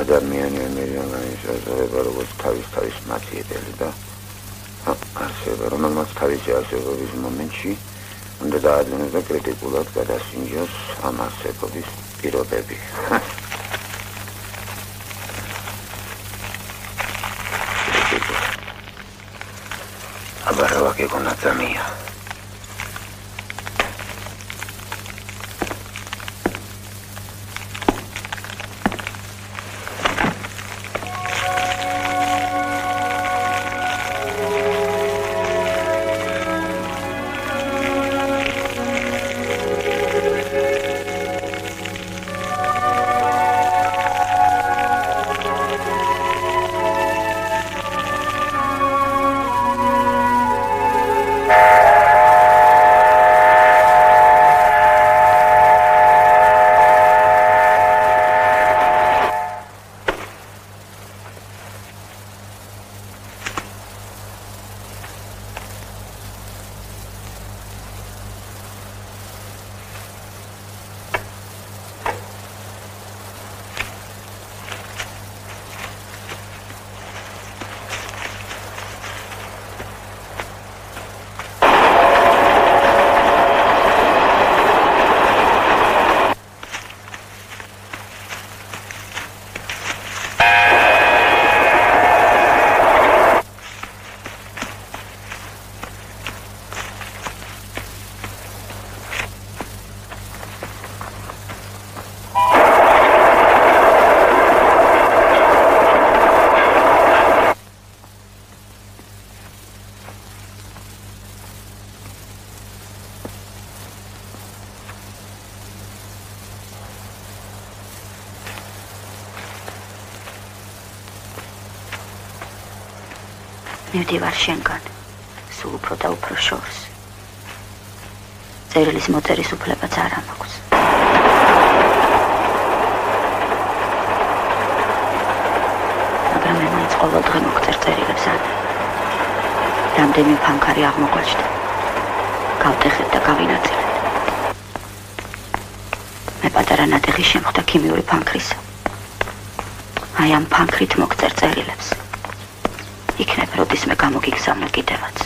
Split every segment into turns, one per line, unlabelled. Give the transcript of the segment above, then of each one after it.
ადამიანი ამერიანის აზრება როგორც თავის მათიებელი და არსება, რომელმაც თავისი არსებობის მომენტში უნდა დაადვილოს და კრიტიკულად გადასინჯოს ამ არსებობის პირობები. აბარავა გეგონა ძამია.
მივდივარ შენგან, სულ უფრო და უფრო შორს. წერილის მოწერის უფლებაც არ მაქვს. მაგრამ მე მაინც ყოველ დღე მოგწერ წერილებს ან. რამდენი ფანქარი აღმოგვაჩნდა. გავტეხეთ და გავინაწილეთ. მე პატარა ნატეხი შემხვდა ქიმიური ფანქრისა. აი ამ ფანქრით მოგწერ წერილებს. იქნებ როდისმე გამოგიგზავნო კიდევაც.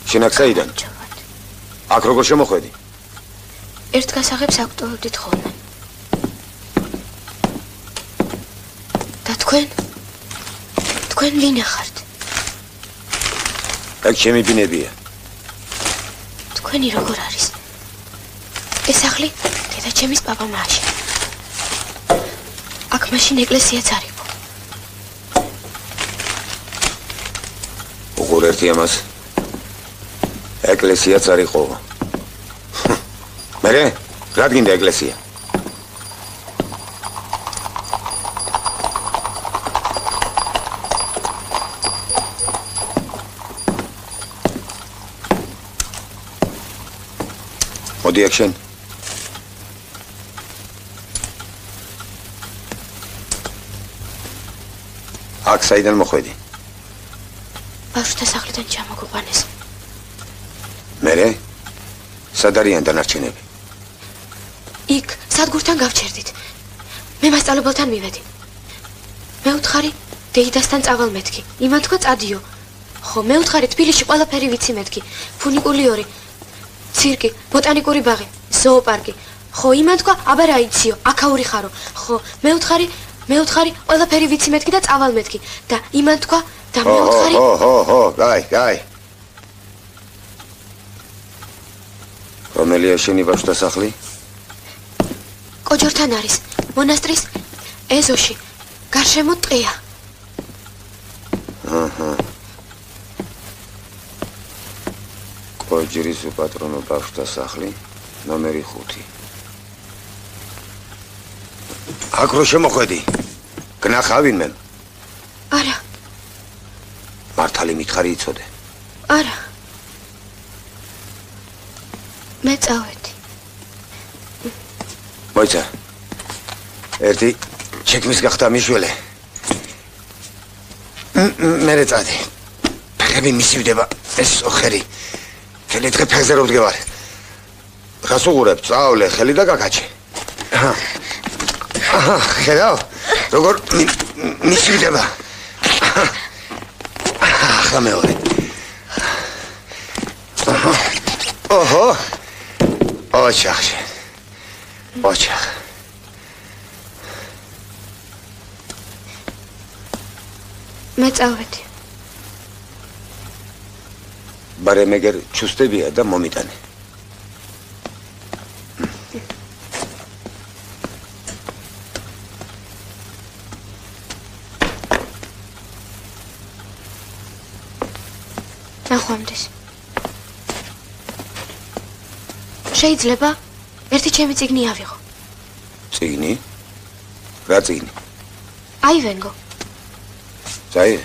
შენ აქ საიდან? აქ როგორ შემოხვედი?
ერთ გასაღებს აქტუალობდით ხოლმე. და თქვენ ვინ ახართ?
აქ ჩემი ბინებია.
თქვენი როგორ არის? ეს სახლი დედაჩემის პაპა-მამაში. აქ მაშინ ეკლესიაც არ იყო.
უყურ ერთი ამას. ეკლესიაც არ იყო. მერე, რა გინდა ეკლესია? მოდი აქ შენ. აქ საიდან მოხვედი?
ბავშვთა სახლიდან ჩამოგუყვანეს.
მერე? სად არიან დანარჩენები?
იქ სადგურთან გავჩერდით. მე მასწავლებელთან მივედი. მე უთხარი დეიდასთან წავალ მეთქი. იმან თქვა წადიო. ხო, მე უთხარი თბილისში ყველაფერი ვიცი მეთქი. ფუნიკულიორი, ცირკი, ბოტანიკური ბაღი, ზოოპარკი. ხო, იმან თქვა აბა რა იციო, აქაური ხარო. ხო, მე უთხარი ყველაფერი ვიცი მეთქი და წავალ მეთქი. და იმან თქვა და მე უთხარი
გაი. რომელია შენი ბავშვთა სახლი?
კოჯორთან არის, მონასტრის ეზოში, გარშემო ტყეა.
კოჯრის უპატრონო ბავშვთა სახლი, ნომერი 5. აქ რო შემოხვედი? გნახავინ მე?
არა.
მართალი მითხარი იცოდე?
არა. მე წავედი.
მოიცა. ერთი შექმის გახდა მიშველე. მერე წადი. ფეხები მისივდება, ეს ოხერი. ხელი დღე ფეხზე რო ვდგევარ. რას უყურებ? წავლე, ხელი და გაკაჩე. ხედავ? როგორ მისივდება. ახლა მეორე. ოჰო. ოჩახ.
მე წავედი.
ბარე მეგერ ჩუსტებია და მომიტანე.
ნახვამდის. შეიძლება ერთი ჩემი წიგნი ავიღო.
წიგნი? რა წიგნი?
აივენგო.
წაიღე.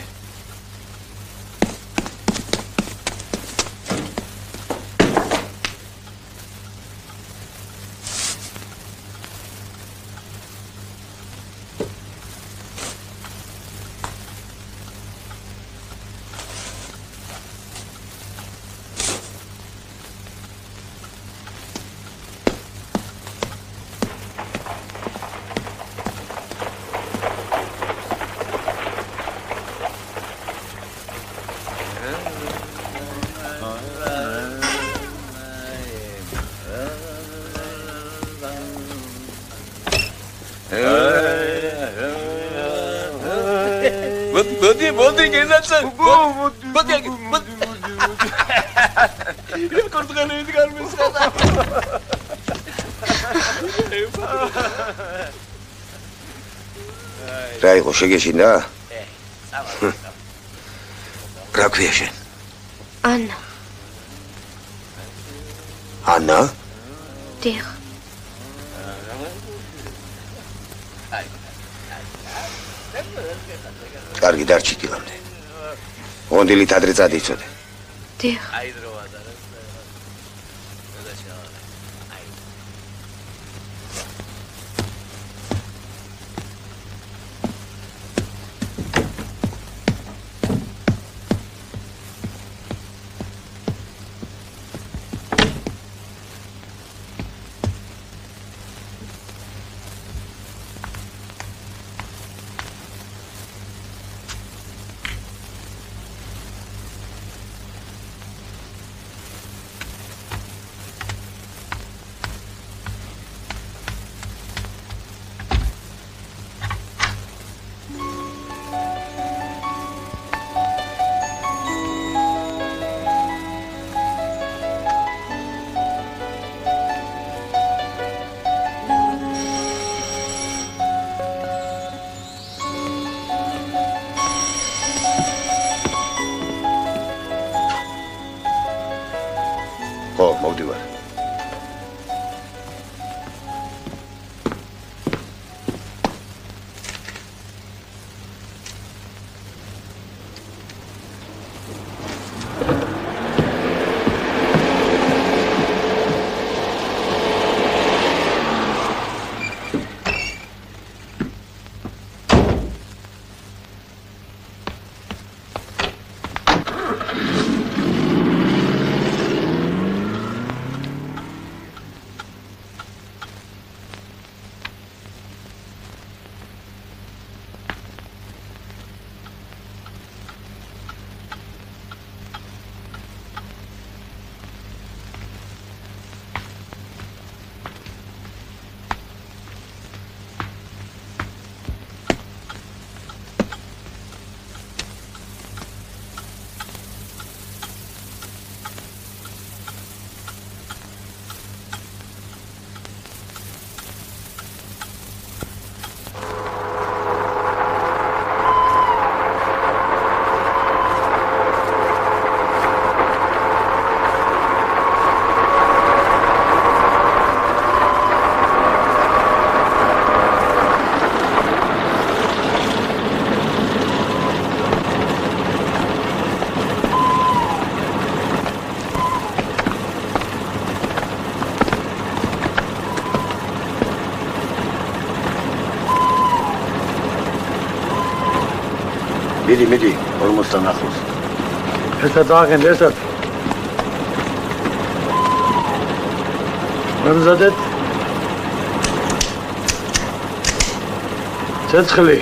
Მოდი გენაცა. მოდი. იმ კორტგანები გამისხადა.
რა იყო შეგეშინდა? რა ქვია შენ?
ანა.
ანა?
დიახ.
კარგი დარჩი დილამდე. გონდილით ადრე წადიცოდე.
დიახ.
მიდი 50-დან ახლოს.
ერთად აღგენ ერთად. მომზადეთ. ცეცხლი.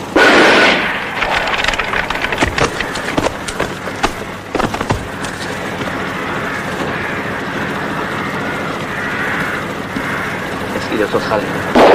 ეს კიდე ცოცხალი.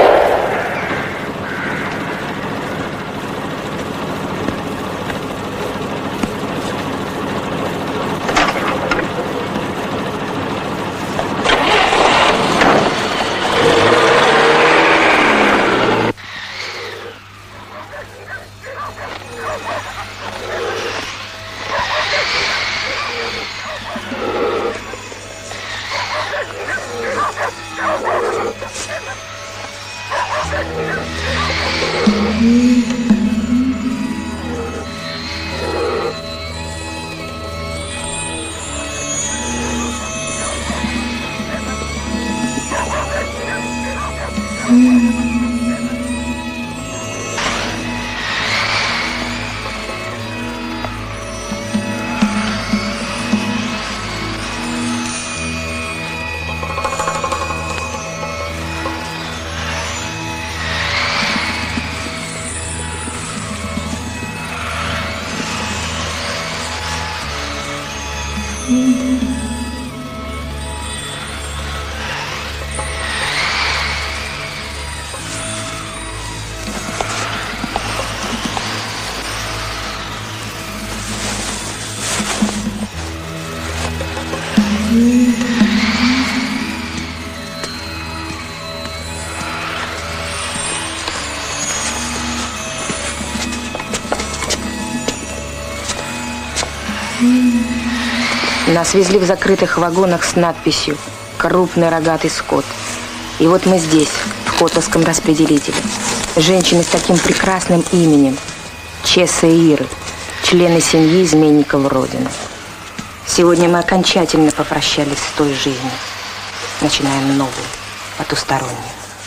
Нас везли в закрытых вагонах с надписью «Крупный рогатый скот». И вот мы здесь, в Хотовском распределителе. Женщины с таким прекрасным именем – Чесса и Иры, члены семьи изменников Родины. Сегодня мы окончательно попрощались с той жизнью. Начинаем новую, потустороннюю.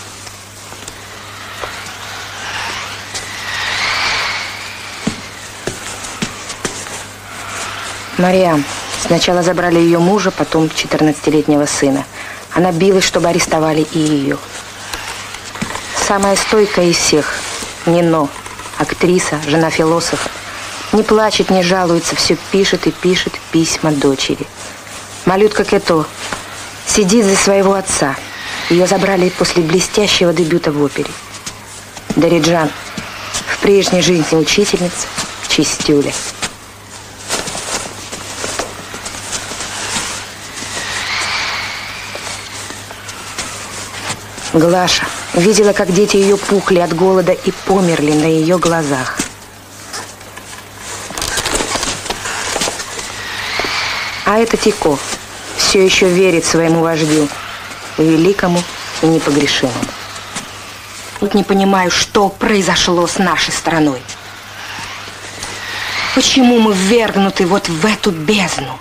Мариам. Сначала забрали ее мужа, потом 14-летнего сына. Она билась, чтобы арестовали и ее. Самая стойкая из всех – Нино, актриса, жена философа. Не плачет, не жалуется, все пишет и пишет письма дочери. Малютка Кето сидит за своего отца. Ее забрали после блестящего дебюта в опере. Дариджан в прежней жизни учительница, чистюля. Глаша видела, как дети ее пухли от голода и померли на ее глазах. А это Тико все еще верит своему вождю, великому и непогрешимому. Вот не понимаю, что произошло с нашей страной. Почему мы ввергнуты вот в эту бездну?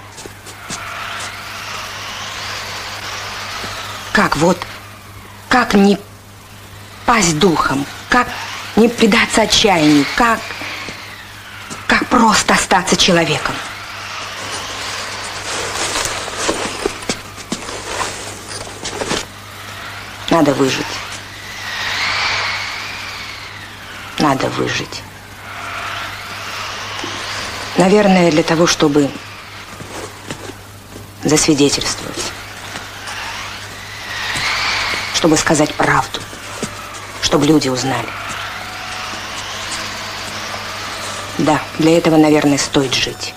Как не пасть духом? Как не предаться отчаянию? Как просто остаться человеком? Надо выжить. Надо выжить. Наверное, для того, чтобы засвидетельствовать. Чтобы сказать правду, чтобы люди узнали. Да, для этого, наверное, стоит жить.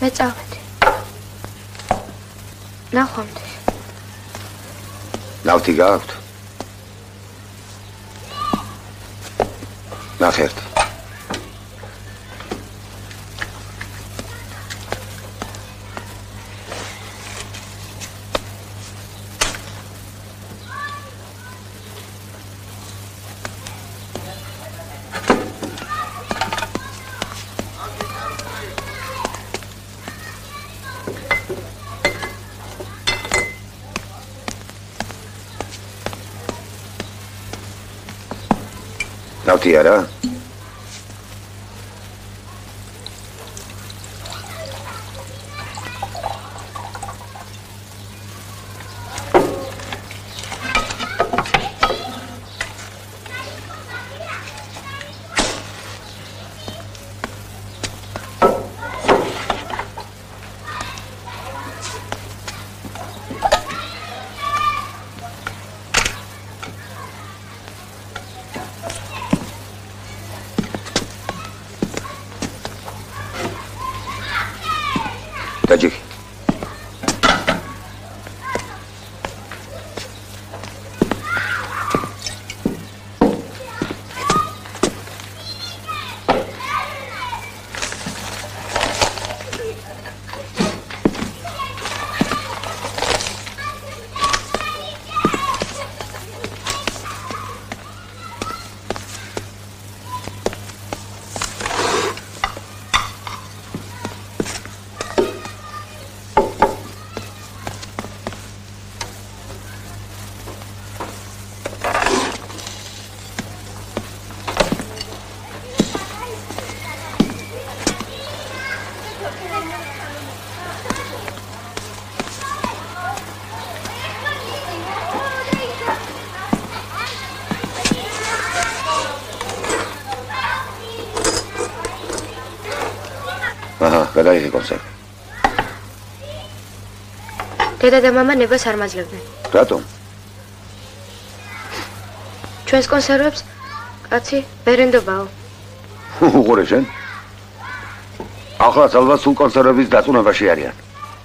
მე წავედი. ნახვამდის.
ნავთი გააქვთ? ნახერთ. ნავთი არა? დაჯიქი. გადაიღე კონსერვი.
დედა და მამა ნებას არ მაძლევდნენ.
რატომ?
ჩვენს კონსერვებს კაცი ვერენდობაო.
უყურე შენ? ახლა ალბათ სულ კონსერვების დაწუნებაში არიან.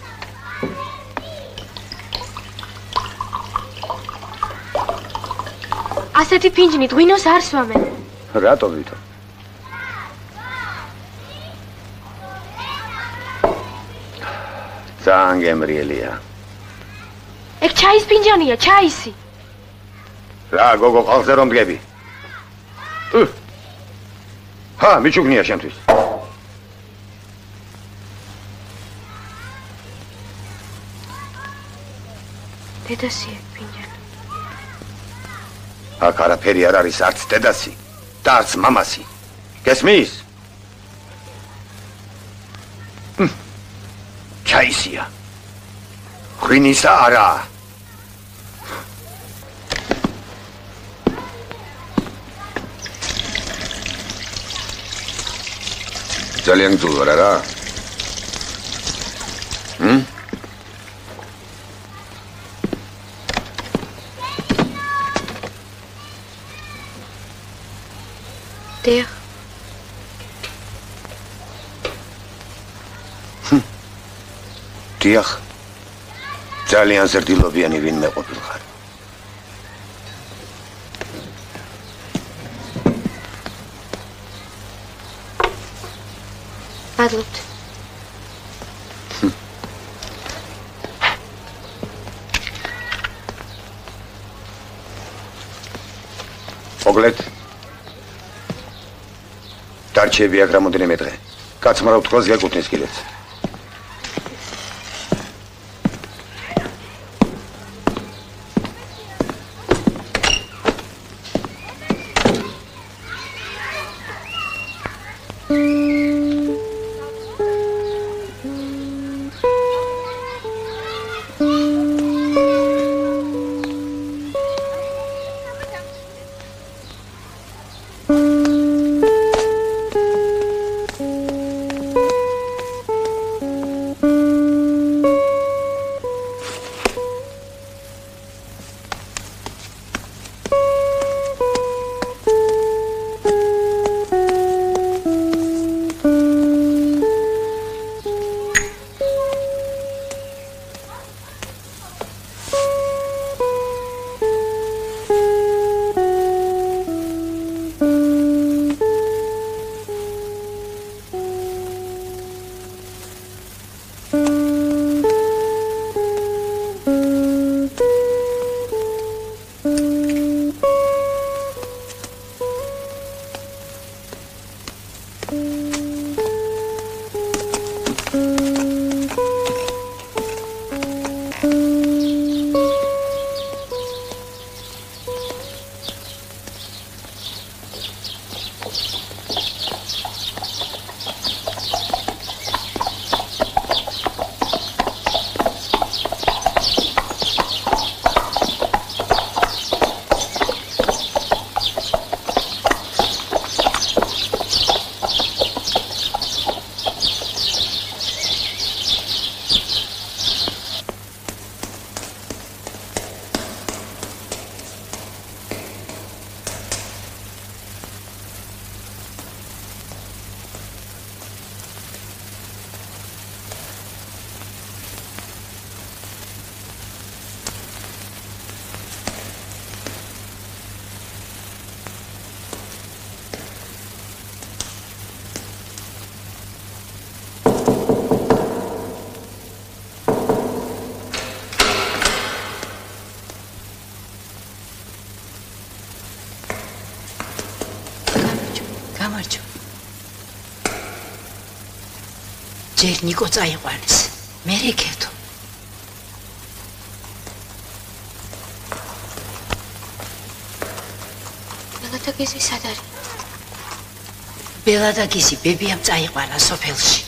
ასეთი ფინჯნით ღვინოს არ სვამენ.
რატომ ვითომ? ძალიან გემრიელია.
ეგ ჩაის ფინჯანია, ჩაისი.
რა, გოგო, ყალზე რომ დგები? ჰა, მიჩუქნია შენთვის.
დედასი ეგ ფინჯანი.
აქ არაფერი არ არის, არც დედასი და არც მამასი. გესმის? ჩაისია. ღვინისა არა. ძალიან გძულ ვარ არა?
დიახ.
დიახ. ძალიან ზრდილობიანი ვინმე ყოფილხარ.
მადლობთ.
მოგლეთ. დარჩები აქ რამოდენიმე დღე. კაცმა რა ვთქვას გეკუთვნის კიდეც.
გამარჯო. ჯერ ნიკო წაიყვანეს. მე რეკეთო.
ბელა და გიზი სად არის?
ბელა და გიზი ბებიამ წაიყვანა სოფელში.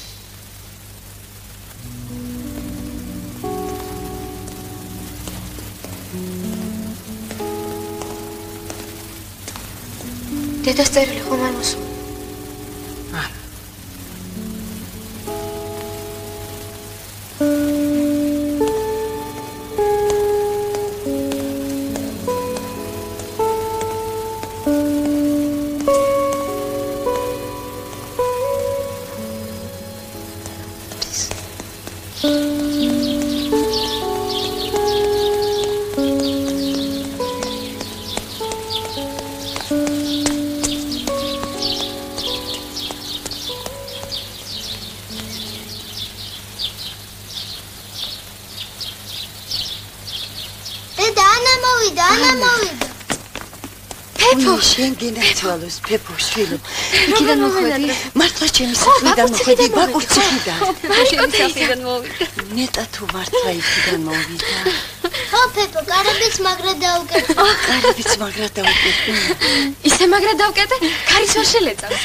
დედას წერილი ხომ არ მოსულა?
არა.
შენ გენაცვალოს პეპო შვილო. იქიდან მოხვედი? მართლა ჩემი სახლიდან მოხვედი ბაკურციდან.
შენ სახლიდან მოვიდა.
ნეტა თუ მართლა იქიდან მოვიდა.
ხო პეპო, კარებიც მაგრა დაუკეტე.
კარებიც მაგრა დაუკეტე.
ისე მაგრა დავკეტე, ქარის ვერ შელეწავს.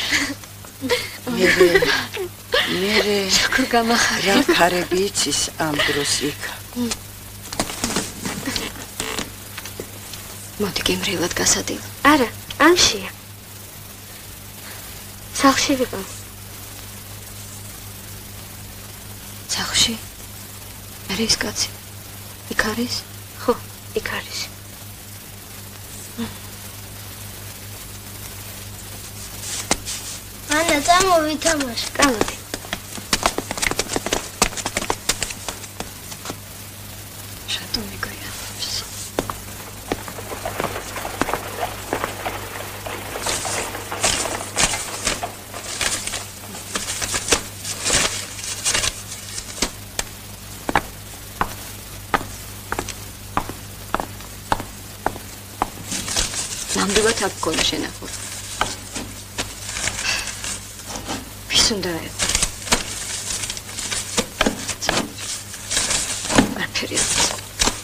მერე
შუქრ გამახარე.
რა ქარები იცის ამ დროს იქ.
მოდი გემრიელად გასადილ. არა, ამშია. სახლში ვიყავ. სახლში? მერე ის კაცი. იქ არის? ხო, იქ არის.
ანა, წამოვითამაშე.
წამოდი. შატომი გოია. ნამდვილად აქ გქონდა შენახული. ვის უნდა ერთხო? არაფერი არ არის.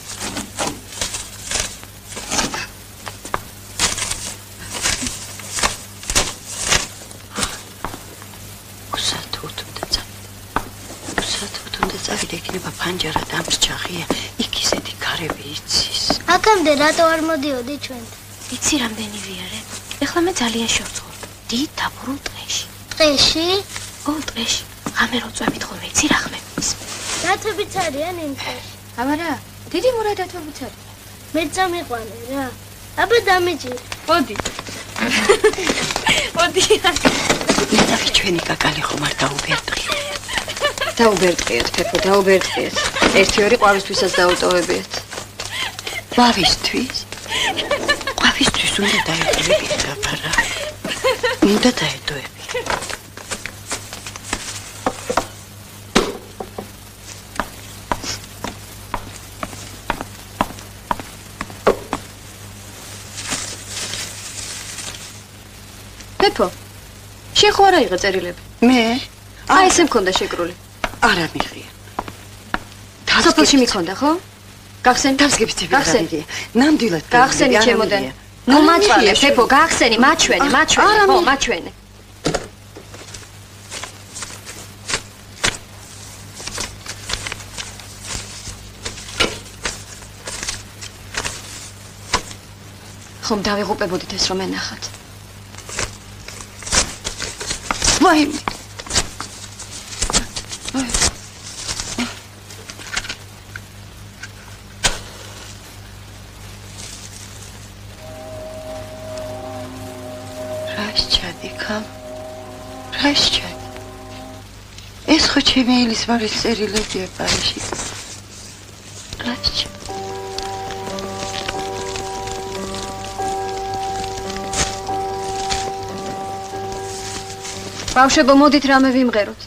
გუსათუთუნდა წავიდა იქნება ფანჯარა დამრჩახია. იქ ისეთი ქარები იცის.
აქამდე რატო არ მოდიოდი ჩვენთან?
იცი რამდენი ვიარე? ეხლა მე ძალიან შევწყვეტ. დიდ დაბურულ ტყეში.
ტყეში?
ო, ტყეში. ღამე რო წვევით ხოლმე, იცი რა ხმების?
დათვებიც არიან იმ ტყეში.
აბარა, დიდი მურა დათვებიც არის.
მე წამიყვანე რა. აბა დამეჭირე.
მოდი. მოდი.
ნეტავი ჩვენი კაკალი ხომ არ დაუბერტყია.
დაუბერტყიეთ, პეპო, დაუბერტყიეთ. ერთი ორი ყვავისთვისაც დაუტოვებიეთ.
ყვავისთვის? ყვავისთვის უნდა დაეტოვებიეთ აბარა. უნდა დაეტოვებიეთ.
პეპო, შენ ხო არ აიღე წერილები?
მე?
აი ესე მქონდა შეკრული.
არა მიხია.
სოფელში მიქონდა, ხო? გახსენი?
დავსგებიცები რა ვიდეა. ნამდვილად
გახსენი ჩემოდან. ნუ მაჩვენე, პეპო, გახსენი, მაჩვენე, ხო, მაჩვენე. ხომ დავიღუპებოდით ეს რომ ენახათ.
ვაიმე. ეს ხო ჩემი ელისმარის წერილებია პარიში. რაჩა.
ბავშვებო, მოდით რამე ვიმღეროთ.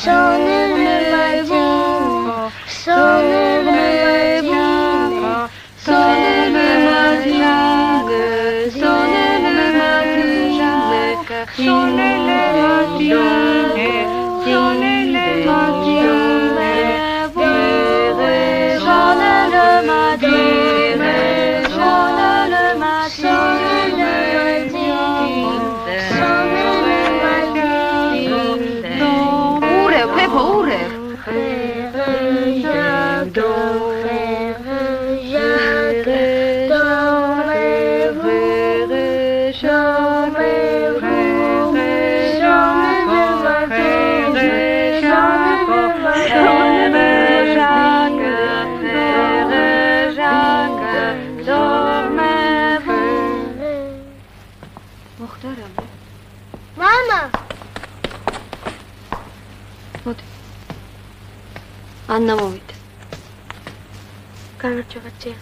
Anna mოვიდა. განარჩევად ძია.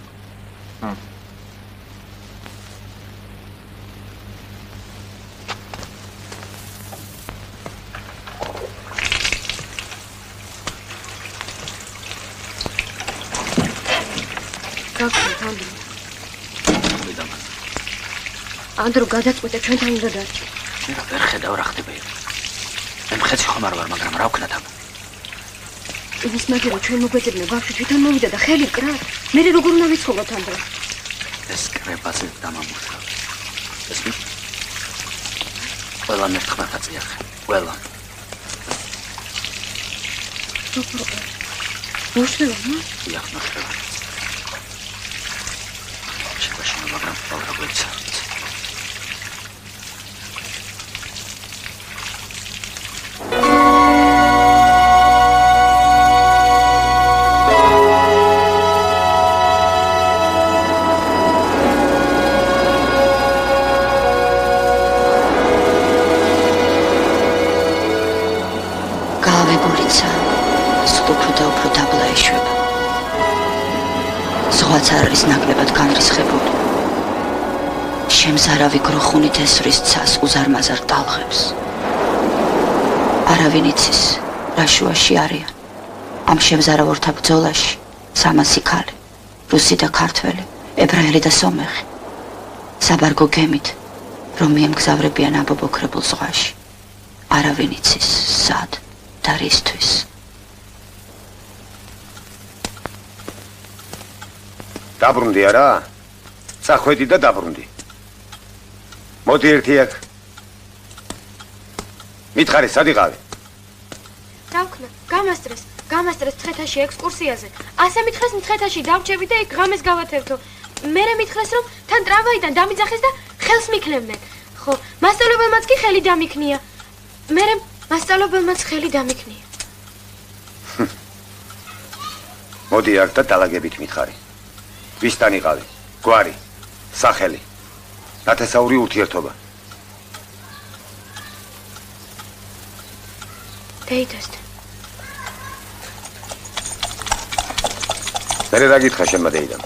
ანდრო გადაწყვეტე ჩვენთან უნდა დარჩი.
მე ვერ ხედავ რა ხდება. მე მხეცი ხომ არ ვარ, მაგრამ რა ვქნა თან?
ის მაგერო ჩვენ მოგვეძებნა ბავშვი თვითონ მოვიდა და ხელი კრა. მე როგორ უნდა ვიცხოვოთ ანდრო?
ეს კრებაზე დამამუშავე. ეს ყველა მერთხმათა წიახე. ყველა.
მოშლა, ნო?
იახ მოშლა. შეგვაშინა მაგრამ პავრა გვეცა.
ზღვაც არ არის ნაკლებად განრისხებული. შემზარავი გროხუნით ესვრის ცას უზარმაზარ ტალღებს. არავინ იცის, რა შუაში არიან. ამ შემზარავთა ბრძოლაში 300 ქალი, რუსი და ქართველი, ებრაელი და სომეხი. საბარგო გემით, რომ მიემგზავრებიან აბობოქრებულ ზღვაში. არავინ იცის, სად და რისთვის.
დაბრუნდი არა? წახვედი და დაბრუნდი. მოდი ერთი აქ. მითხარი, სად იყავი?
დავქნა, გამასტრეს თხეთაში ექსკურსიაზე. ასე მითხრეს თხეთაში დავრჩები და იქ ღამეს გავათევთო. მერე მითხრეს რომ თან ტრამვაიდან დამიძახეს და ხელს მიქნევდნენ. ხო, მასწავლებელმაც კი ხელი დამიქნია. მერე მასწავლებელმაც ხელი დამიქნია.
მოდი აქ და დალაგებით მითხარი. ვისთან იყავი? გვარი, სახელი, ნათესაური ურთიერთობა.
დეიდასთან.
მერე რა გითხრა შენმა დეიდამ?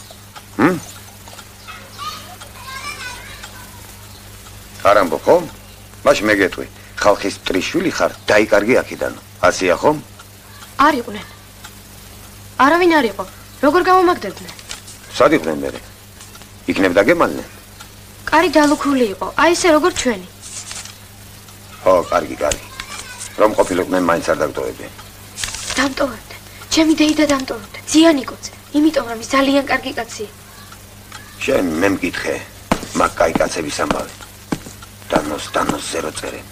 არ ამბობ ხომ? მაშინ მე გეტყვი, ხალხის ტრიშვილი ხარ, დაიკარგი აქედან. ასია ხომ?
არ იყვნენ. არავინ არ იყო. როგორ გამომაგდებდნენ?
სად იყვნენ მერე? იქნებ დაგემალნენ?
კარი დალუქული იყო, აი ესე როგორ ჩვენი.
ხო, კარგი. რომ ყოფილიყვნენ მაინც არ დაგტოვებდნენ.
დამტოვებდნენ. ჩემი დეიდა დამტოვებდა. ძიანი კაცი, იმიტომ რომ ის ძალიან კარგი კაცია.
შენ მე მკითხე, მაგ კაი კაცების ამბავი. დანოს ზერო წერე.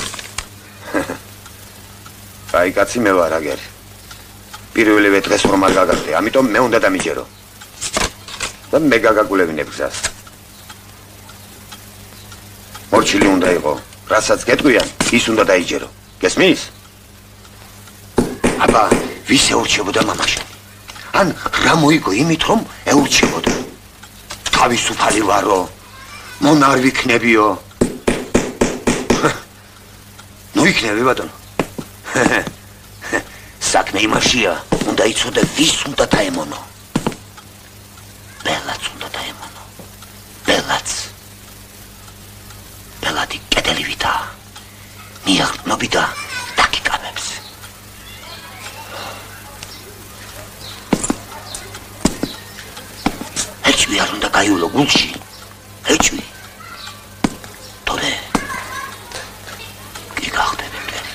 კაი კაცი მე ვარ აგერ. პირველივე დღეს რომ არ გაგახდე, ამიტომ მე უნდა დამიჯერო. და მე გაგაგულებინებ გზას. მორჩილი უნდა იყო, რასაც გეტყვიან, ის უნდა დაიჯერო. გესმის? აბა, ვის ეურჩებოდა მამაშა? ან რა მოიგო იმით, რომ ეურჩებოდა? თავისუფალი ვარო, მონ არ ვიქნებიო. ნუ იქნები ბატონო. საქმე იმაშია, უნდა იცოდე ვის უნდა დაემონო. ბელაც უნდა დაემონო. ბელაც. ბელადი კედელი ვითა. მიაღწნობი და დაკიკაბებს.
უნდა გაიულო გულში. ეჭვი. თორე კი გახდები მტერი.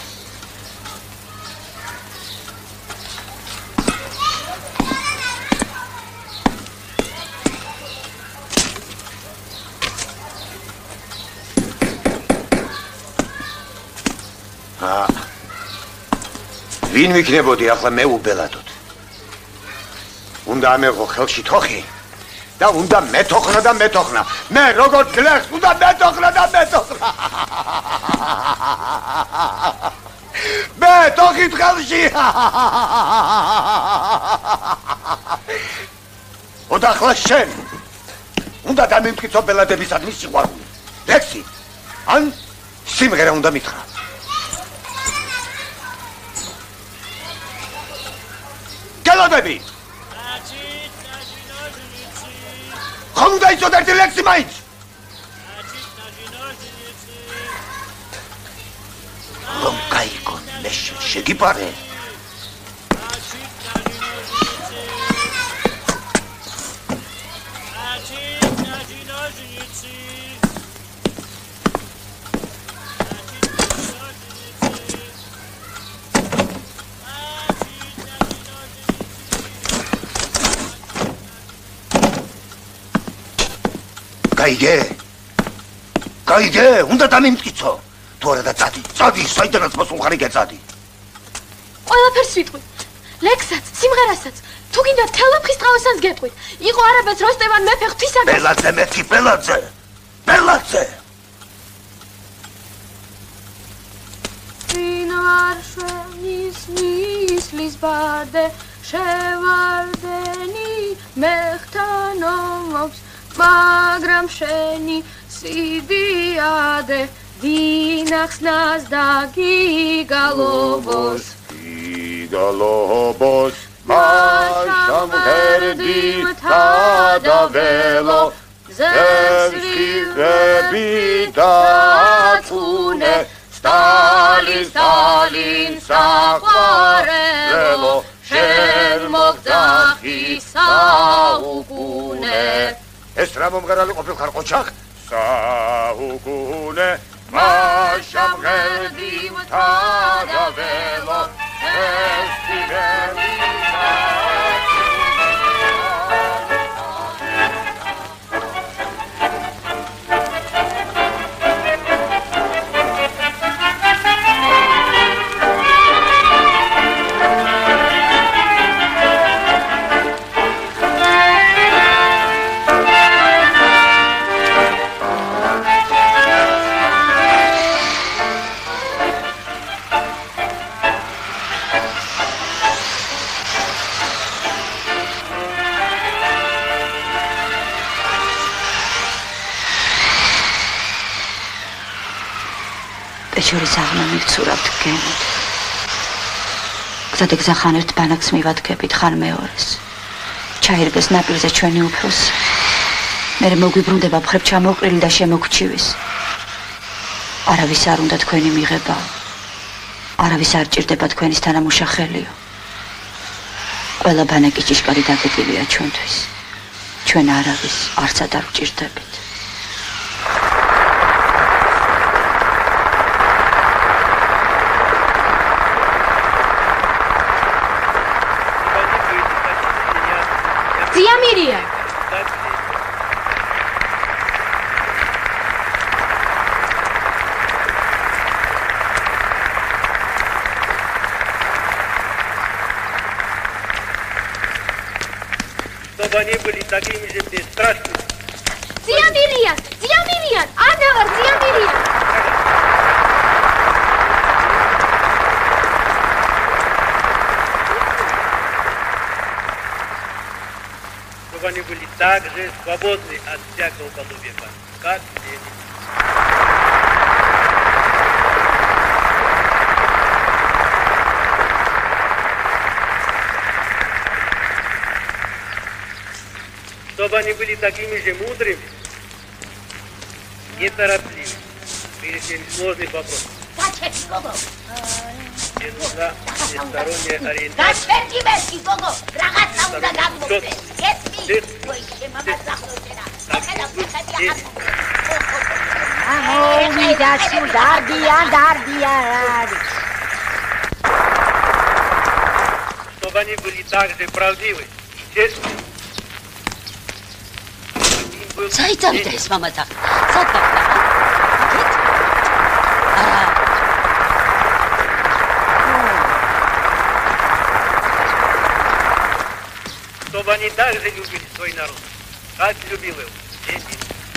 ვინ ვიქნებოდი ახლა მე უბელადოდ? უნდა ამეღო ხელში თოხი და უნდა მეთოხნა და მეთოხნა. მე როგორც გლეხს უნდა მეთოხნა და მეთოხნა. მე თოხით ხელში. ოდახლა შენ უნდა დამიმტკიცო ბელადებისადმი სიყვარული. ლექსი ან სიმღერა უნდა მითხრა. გელოდები ხომ უნდა იცოდე ერთი ლექსი მაინც? რომ გაიგონ მე შეგიპარე? გაიგე, უნდა დამიმტკიცო. თუ არა და წადი, საიდანაც მოსულხარი გეწადი.
ყველაფერს ვიტყვით. ლექსსაც, სიმღერასაც, თუ გინდა თელაფხის ტყავასაც გეტყვით. იყო არაბეთს როსტევან მეფე ღვთისაგან.
ბელაძე მეთქი, ბელაძე.
ვინ ვარ შენის მისლის ბარდე, შევარდენი მე ხთანობს, მაგრამ შენი სიდიადე დინახსნას და გიგალობოს მაშამ ღერდითა და ველო ზევსხივები დაწუნე სტალინ საყვარელო შენ მოგძახი საუკუნე.
ეს რა მომღერალი ყოფილხარ ყოჩახ? საუკუნე მაშამ ღერდითა და ველო ზევსხივები
ეჩორის აღმა მივცურავთ გემით. გზად ეგზა ხან ერთ ბანაკს მივადგებით, ხან მეორეს. ჩაირბეს ნაპირზე ჩვენი უფროსი. მერე მოგვიბრუნდება მხრებ ჩამოყრილი და შემოგჩივის. არავის არ უნდა თქვენი მიღებაო. არავის არ ჭირდება თქვენის თანამუშახელიო. ყველა ბანაკი ჭიშკარი დაგებილია ჩვენთვის. ჩვენ არავის არცად არ ვჭირდებით.
ზიამირია
чтобы они были такими же бесстрашными.
Зиамирия! Анавар, Зиамирия!
Чтобы они были так же свободны от всякого подобия, как дети. Чтобы они были такими же мудрыми, неторопливыми, решили сложный вопрос. Мне нужна всесторонняя ориентация. Чтобы они были также правдивы и честны.
Საიტამდე ეს მამაძა?
Чтобы они также любили свой народ, как любил его Ленин.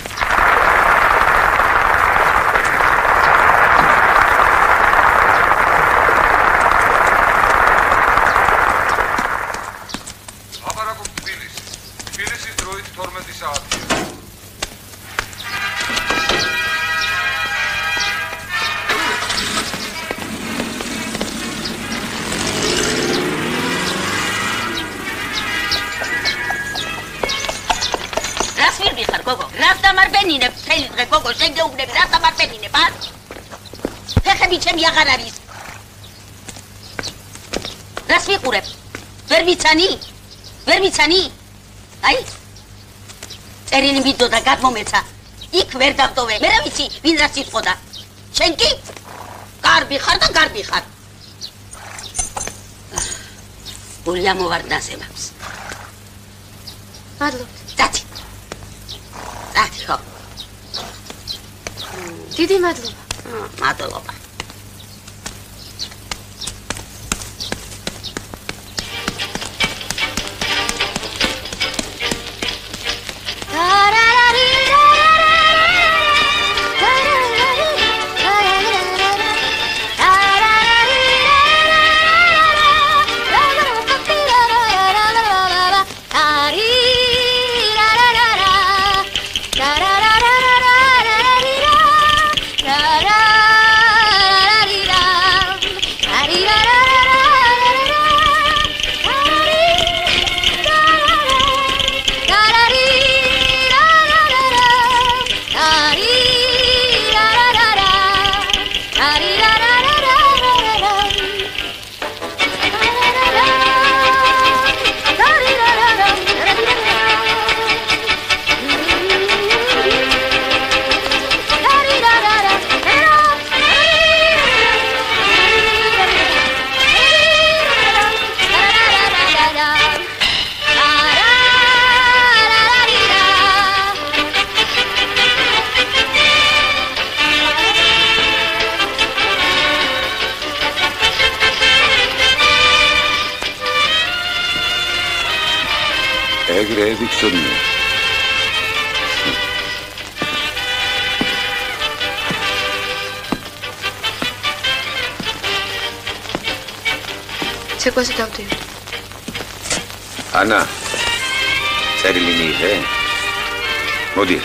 გოგო შენ გეუბნები რა დამარბენინებ არ? ფეხები ჩემი აღარ არის. რას ვიყურებ? ვერ ვიცანი? ვერ ვიცანი? აი? წერილი მიდოდა გადმომეცა. იქ ვერ დავტოვე. მე რა ვიცი, ვინ რას იტყოდა? შენ კი? გარბი ხარ და გარბი ხარ. გულია მოვარდნაზე მაქვს.
მადლობთ.
დათი. დათი ხო.
დიდი მადლობა.
მადლობა.
ცეკვაზე დავდივარ.
ანა, წერილი მიიღე? მოდი.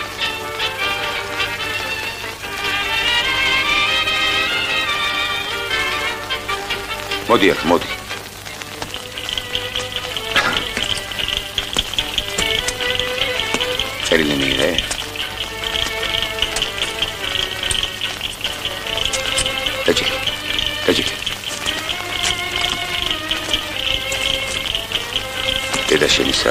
მოდი აქ, მოდი. წერილი მიიღე? დაჭიქი, დაჭიქი. დედა შენისა?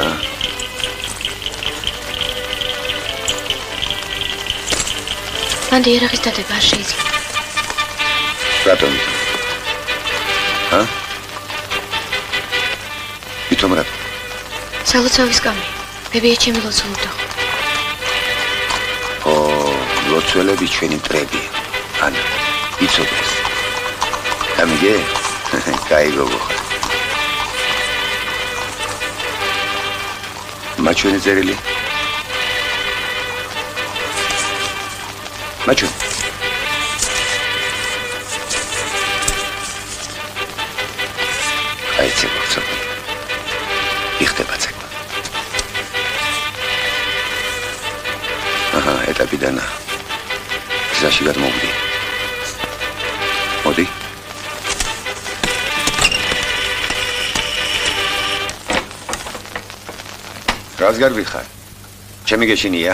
მანდი ერაღის დადება არ შეიძლება.
რატომ? ჰა? ვითომ რა?
სალოცავის გამი. ბებია ჩემი ლოცულობდა.
ო, ლოცველები ჩვენი მტრებია. ანა, იცოდეს. გამიგე? კაი გოგო. მაჩვენი წერილი? მაჩვენი? აი ცეკვაცა. იხდება ცეკვა. აჰა, ეტაპიდანა. გზაში გადმოვიდი. მოდი. რას გარბი ხარ? ჩემი გეშინია?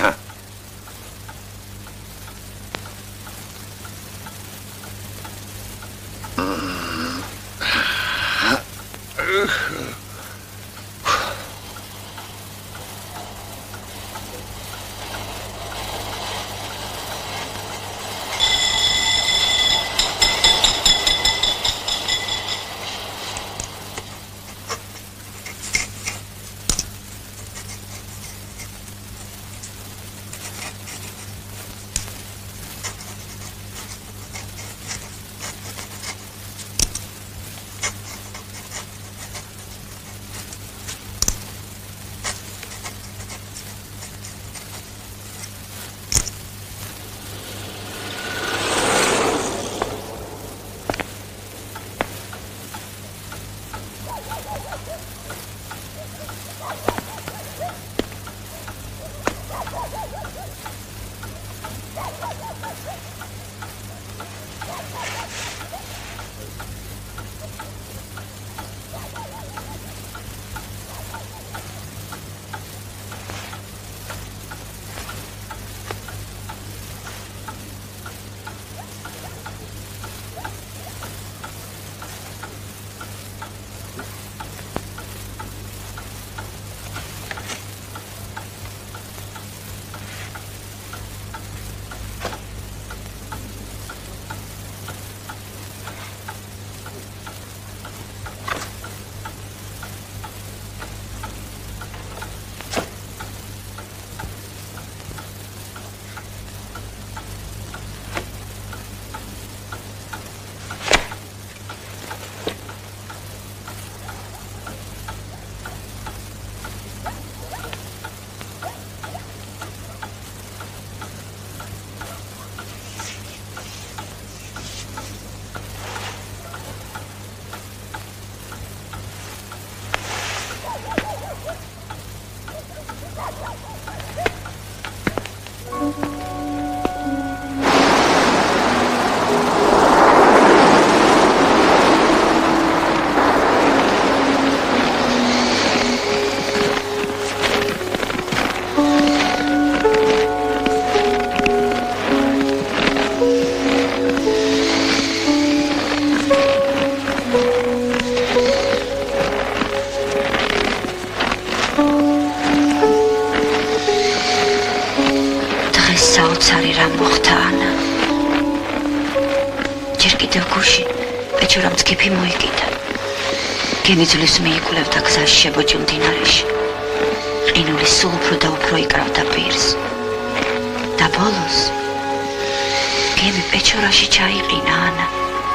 მორიგდელ გუშინ პეჩორამ მძგიფი მოიკიდა. გემიძლის მიიკვლევდა გზაში შებოჭილ მდინარეში. ყინული სულ უფრო და უფრო იკრავდა პირს. და ბოლოს გემი პეჩორაში ჩაიყინა ანა.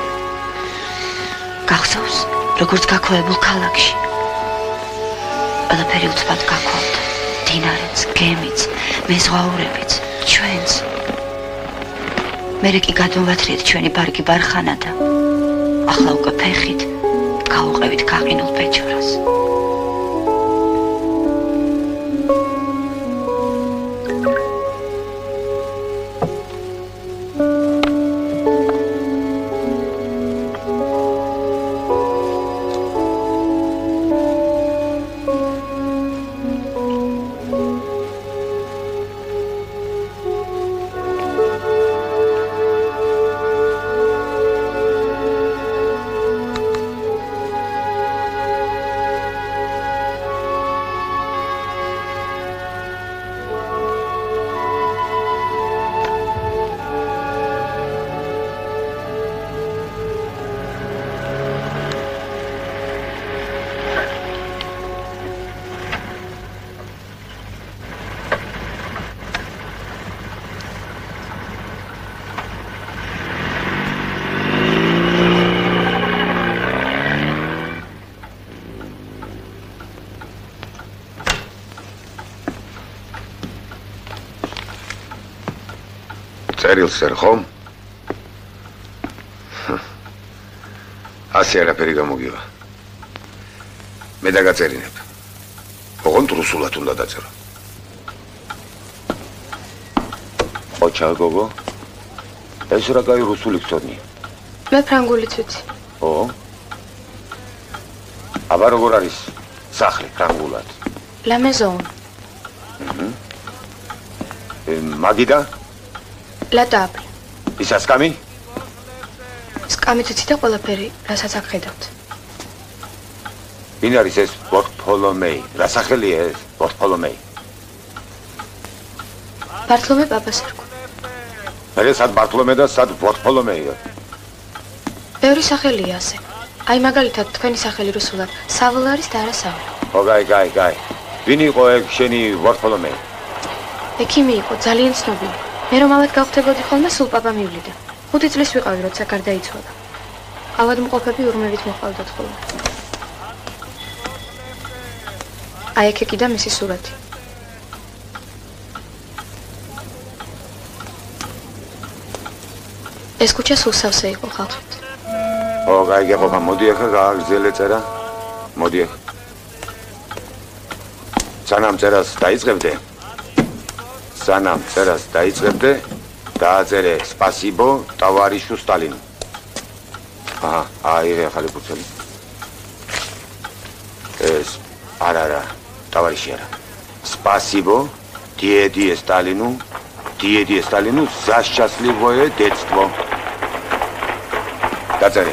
გახსოვს, როგორც გაქვეებულ ქალაქში. ყველაფერი უცბად გაქვავდა. მდინარეც, გემიც, მეზღვაურებიც, ჩვენც. მერე კი გადმოვათრიეთ ჩვენი ბარგი ბარხანა და ახლა უკვე ფეხით გავუყევით გაყინულ პეჩორას.
წერილს ვერ ხომ? ასე არაფერი გამოგივა. მე დაგაწერინებ. ოღონდ რუსულად უნდა დაწერო. ოჩა გოგო. ეს რა კაი რუსული გწოდნია?
მე ფრანგულიც ვიცი.
ო? აბა როგორ არის სახლი ფრანგულად?
La maison.
მაგიდა?
La table.
ისა სკამი?
სკამით ვიცი და ყველაფერი, რასაც აქ ხედავთ.
ვინ არის ეს ბორტფოლომეი? რა სახელია ეს ბორტფოლომეი?
ბართლომე პაპას ერქვა.
მე სად ბართლომე და სად ბორტფოლომეია?
ბევრი სახელია ასე. აი მაგალითად თქვენი სახელი რუსულად სავალ არის და არა სავალ.
ო გაი. ვინ იყო ეგ შენი ბორტფოლომეი?
ექიმი იყო, ძალიან ცნობილი. მე რომ ავად გავხდებოდი ხოლმე, სულ პაპა მივლიდა. 5 წლის ვიყავი, როცა გარდაიცვალა. ავადმყოფები ურმებით მოყავდათ ხოლმე. აი აქ ეკიდა მისი სურათი. ეს ქუჩა სულ სავსე იყო ხალხით.
ო გაიგებობა, მოდი ახლა გააგრძელე წერა. მოდი ახლა. სანამ წერას დაიწყებდე. დააწერე სპასიბო ტავარიშუ სტალინ. აჰა, აიღე ახალი ფურცელი. ეს არა, ტავარიში არა. სპასიბო დიედიე სტალინუ за счастливое детство. დაწერე.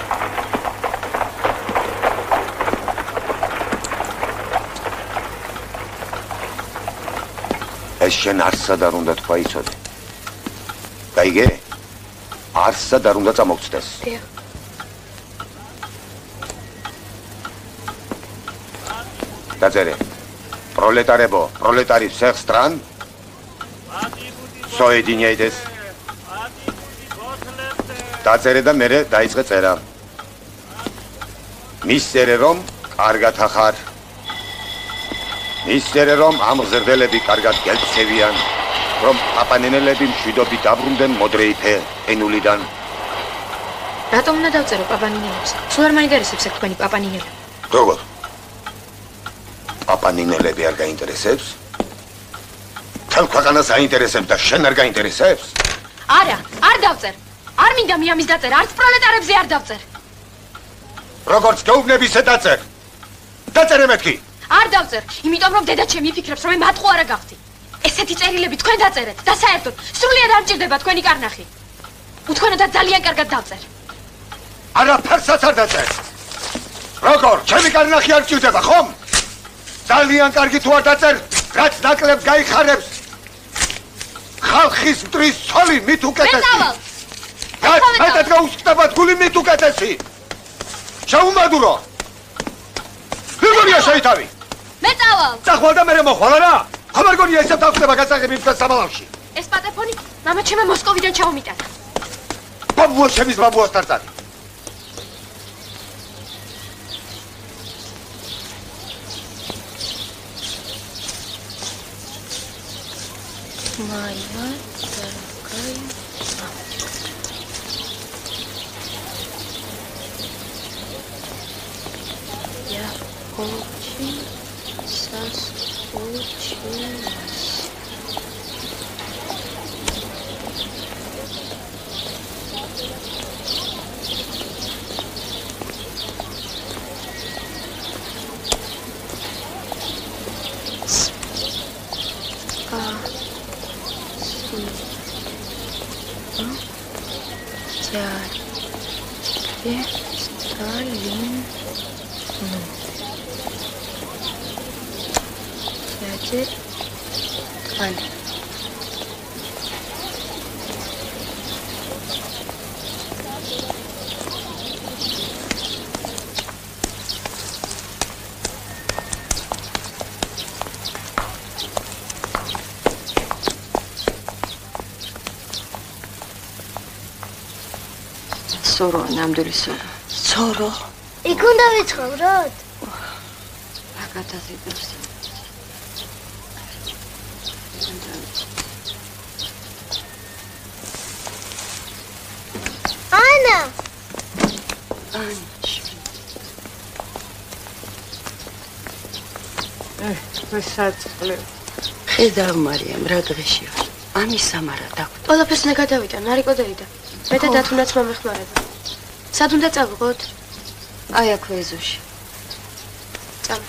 ეს შენ არსად არ უნდა თქვა იცოდე. გაიგე? არსად არ უნდა წამოგწდეს. დაწერე. პროლეტარებო, პროლეტარი всех стран соединяйтесь. დაწერე და მერე დაიწყე წერა. მისწერე რომ კარგად ახარ. მისწერე რომ ამ ღზრდელები კარგად გელცევიან, რომ პაპანინელები მშვიდობით დაბრუნდნენ მოდრეიფე ენულიდან.
რატომ უნდა დავწერო პაპანინელებს? სულ არ მაინტერესებს თქვენი პაპანინელები.
როგორ? პაპანინელები არ გაინტერესებს? თან ქვეყანას აინტერესებს და შენ არ გაინტერესებს?
არა, არ დავწერ. არ მინდა მიამის დაწერა, არც პროლეტარებზე არ დავწერ.
როგორც გეუბნები ისე დაწერ. დაწერე მეთქი.
არ დავწერ, იმიტომ რომ დედა ჩემი იფიქრებს, რომ მე მატყუ არა გავხდი. ესეთი წერილები თქვენ დაწერეთ და საერთოდ სრულიად არ მჭირდება თქვენი კარნახი. უთქვენოდათ ძალიან კარგად დავწერ.
არაფერსაც არ დაწერ. როგორ? ჩემი კარნახი არ მჭირდება, ხომ? ძალიან კარგი თუ არ დაწერ, რაც ნაკლებს გაიხარებს. ხალხის მტრის ცოლი მით უკეთესი.
მე წავალ.
მეტად გაუსწრებად გული მით უკეთესი. შეუმადურო. როგორია შეითავი?
მე წავალ.
წახვალ და მე მოხვალ რა? ხომ არ გონია ესე დავხდება გასაღები მთა სამალავში.
ეს პატეფონი მამაჩემ მოსკოვიდან ჩაუმიტანა.
ბაბუა შემის ბაბუას თარწარი.
Моя дорогая мамочка. Я очень соскучилась. Тебе, Сталин, дядя Сталин.
სორო, ნამდვილი სორო.
სორო.
იქ უნდა ვიცხოვროთ?
რა გადაზიდოს?
ანა.
ვესაწყლე. ხედავ მარიამ, რა დღეშია. ამის სამარა დაგვდა.
ყველაფერს უნდა გადავიტან, მარიკო დაიდა. მე და დათუნაც მომეხმარება. სად უნდა წავიღოთ?
აი აქ ეზოში.
წავა.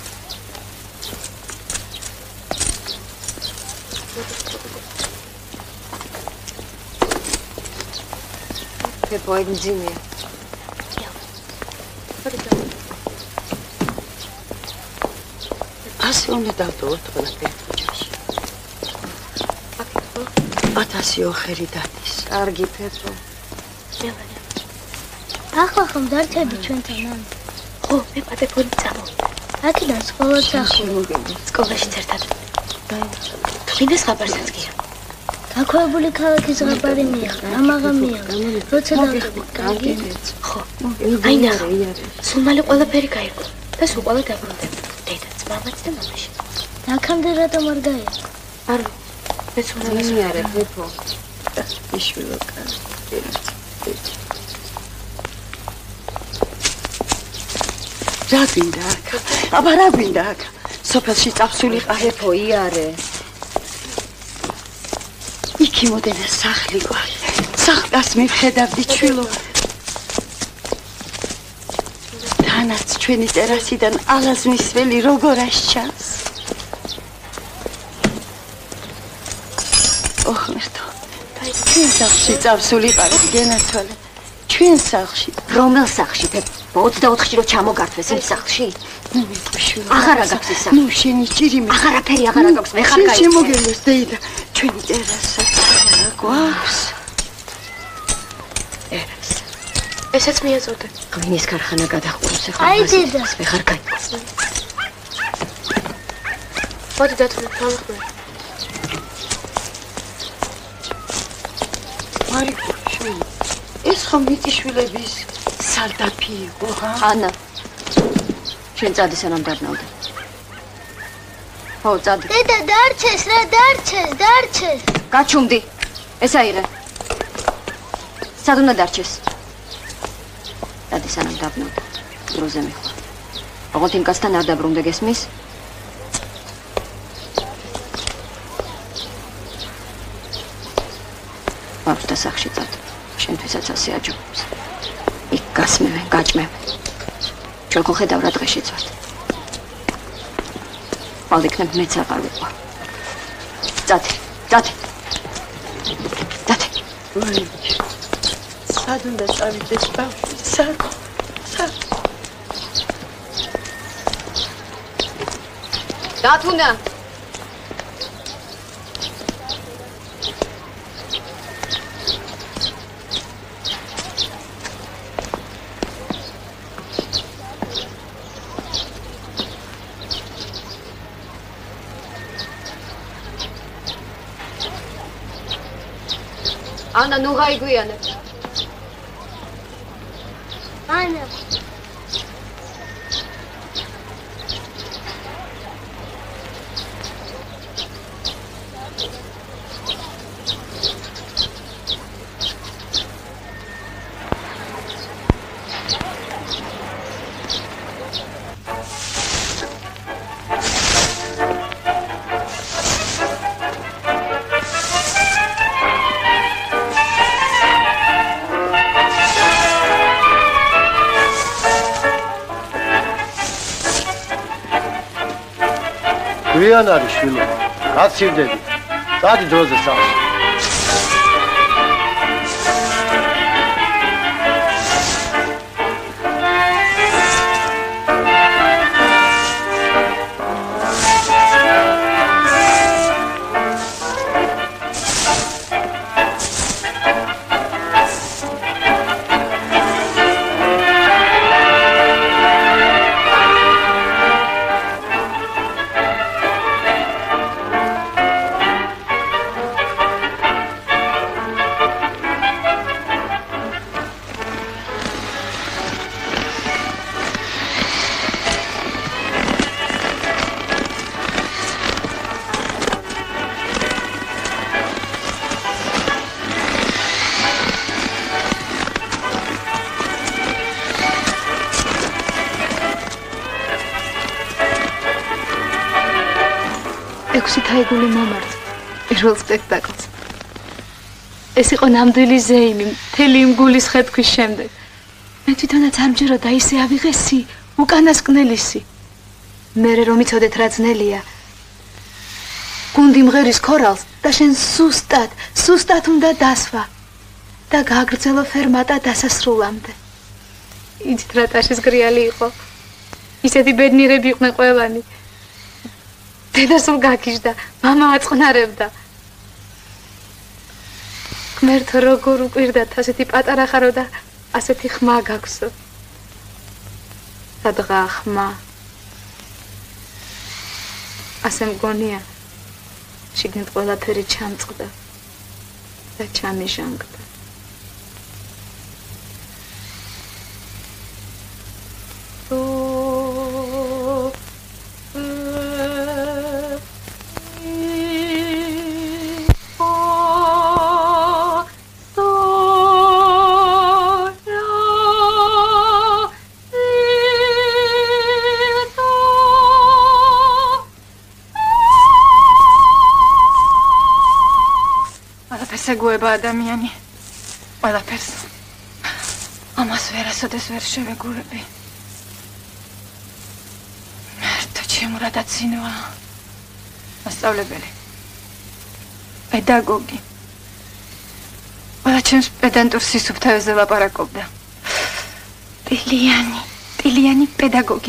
პეპო ეგ მძიმეა.
ასე უნდა დავტოვოთ ყველაფერი ოჯახში. 1000 ოხერი დადის.
კარგი პეპო.
ახლა ხომ დარჩები ჩვენთან ამ?
ხო, მე პატეფონი წავა.
აქედან სკოლას ახლა.
სკოლაში ერთად. თვითონ ხაბარსაც გია.
გაქვეყნებული ქალაქის ზღაპარი მიიღო, ამაღა მიიღო. როცა დავტოვე, კარგი?
ხო. აი ნახე, სულ მალე ყველაფერი გაიგო. და სულ ყველა დაბრუნდება. დედაც, მამაც და მამაში.
აქამდე რატომ არ გაიგო?
არა. მე სულ
მიერე პეპო.
ისვილო კარგი. რა გინდა აქ? აბა რა გინდა აქ? სოფელში წავსულიყარ.
პეპო იარე.
იქ იმოდენა სახლი გვარ. სახლს მივხედავდი ჩვილო. თანაც ჩვენი ტერასიდან ალაზნის ველი როგორ ასჩანს. ოხმერთო. ჩვენ სახლში წავსულიყარ გენათვალე. ჩვენ სახლში.
რომელ სახლში პეპო? 24-ში რო ჩამოგართვეს იმ სახლში? აღარა გაქვს ის სახლი.
ნუ შენი ჭირიმე.
აღარაფერი აღარა გაქვს, მე ხარ გაიწვია.
შემოგელოს დეიდა. ჩვენი ტერასა რა გვაქვს?
ტერასა.
ესეც მიაწოდე.
ღვინის ქარხანა გადახუროს ახლა.
აი დედა.
მე ხარ გაიწვია.
მოდი დათუნე, გამხმარ.
მარიკო, შვილი. ეს ხომ მიწიშვილების სარდაფი იყო, ხა?
ანა. შენ წადი სანამ დაბნავდა. ხო, წადი.
დედა დარჩეს რა, დარჩეს.
გაჩუმდი. ეს აიღე. სად უნდა დარჩეს? წადი სანამ დაბნავდა. დროზე მიხვალ. ოღონდ იმ კაცთან არ დაბრუნდე, გესმის? ვაფშე სახში წადი. შენთვისაც ასე აჯობებს. იქ გასმევენ, გაჭმევენ. ჩვენ ხო ხედავ რა დღეშიც ვართ. ვალიქნებ მეც აღარ ვიყო. წადი.
სად უნდა წავიდეს ბავშვი? სად?
დათუნა.
ანა ნუ გაიგვიანებ.
ანა
გვიან არის შვილო. გაცივდები. წადი დროზე სახლში.
თაიგული მომართ პირველ სპექტაკლს. ეს იყო ნამდვილი ზეიმი, მთელი იმ გულის ხედქვის შემდეგ. მე თვითონაც არ მჯეროდა ისე ავიღესი, უკანასკნელისი. მერე რომ იცოდეთ რა ძნელია. გუნდი მღერის ქორალს და შენ სუსტად უნდა დასვა და გააგრძელო ფერმატა დასასრულამდე. იცით რა ტაშის გრიალი იყო. ისეთი ბედნიერები იყვნენ ყველანი. დედა სულ გაგიჟდა, მამა აწყნარებდა. ღმერთო როგორ უკვირდათ, ასეთი პატარა ხარო და ასეთი ხმა გაქვსო. სადღა ხმა. ასე მგონია, შიგნით ყველაფერი ჩამწყდა და ჩამიჟანგდა.
ეგუება ადამიანი ყველაფერს. ამას ვერასოდეს ვერ შევეგუები. მერტო ჩემო რა დაცინვა. მასწავლებელი. პედაგოგი. ყველა ჩემს პედანტურ სისუფთავეზე ლაპარაკობდა. ტილიანი პედაგოგი.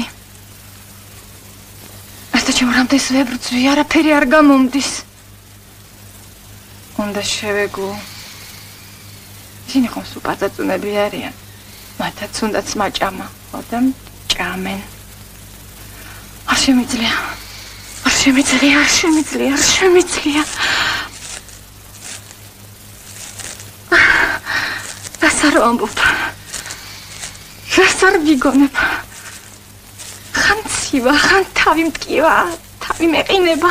მერტო ჩემო რამდენს ვებრძვი, არაფერი არ გამომდის. უნდა შევეგო. ისინი ხომ სულ პაწაწუნები არიან. მათაც უნდაც მაჭამა, და ჭამენ. არ შემიძლია. რას არ ვამბობ? რას არ ვიგონებ? ხან ცივა, ხან თავი მტკივა, თავი მეყინება.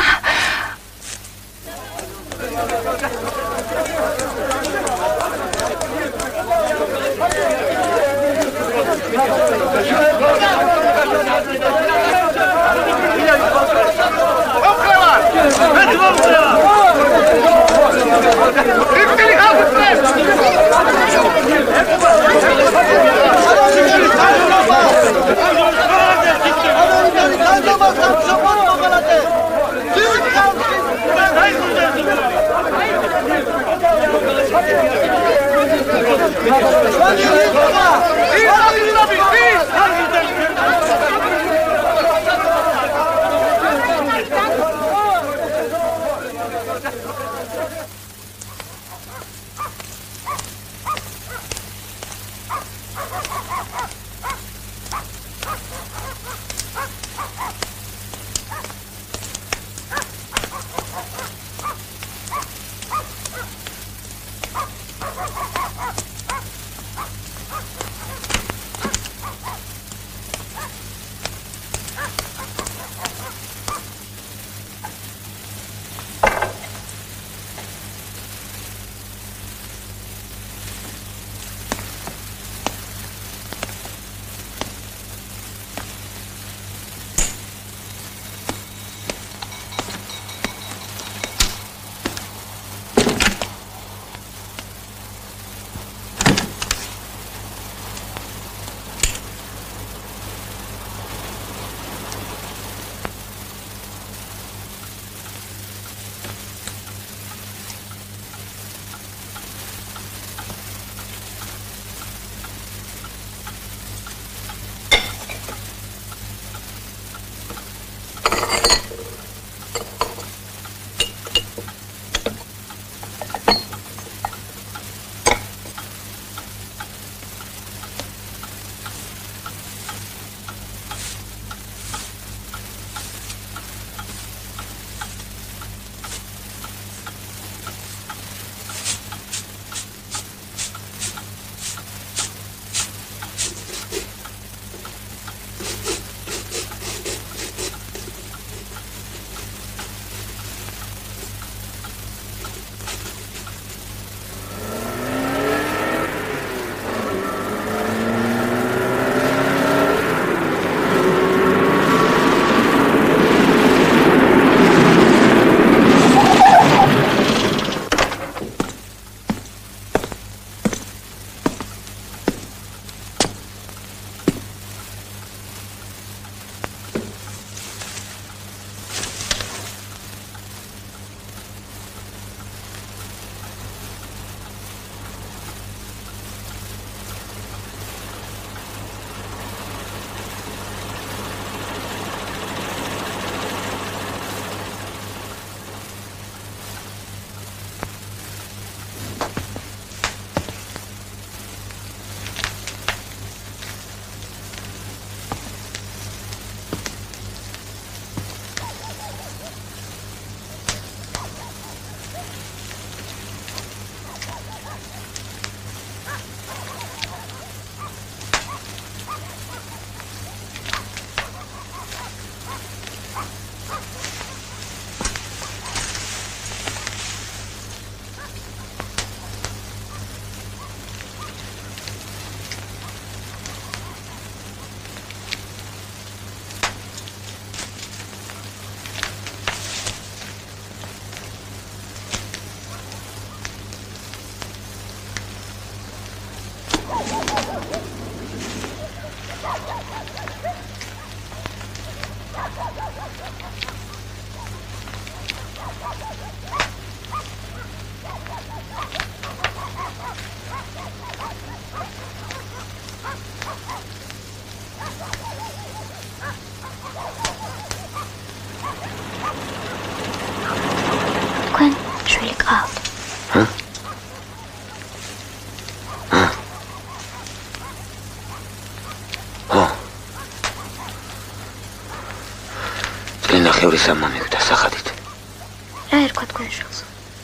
სამომიგდა სახადით.
რა ერქვა თქვენ შვილს?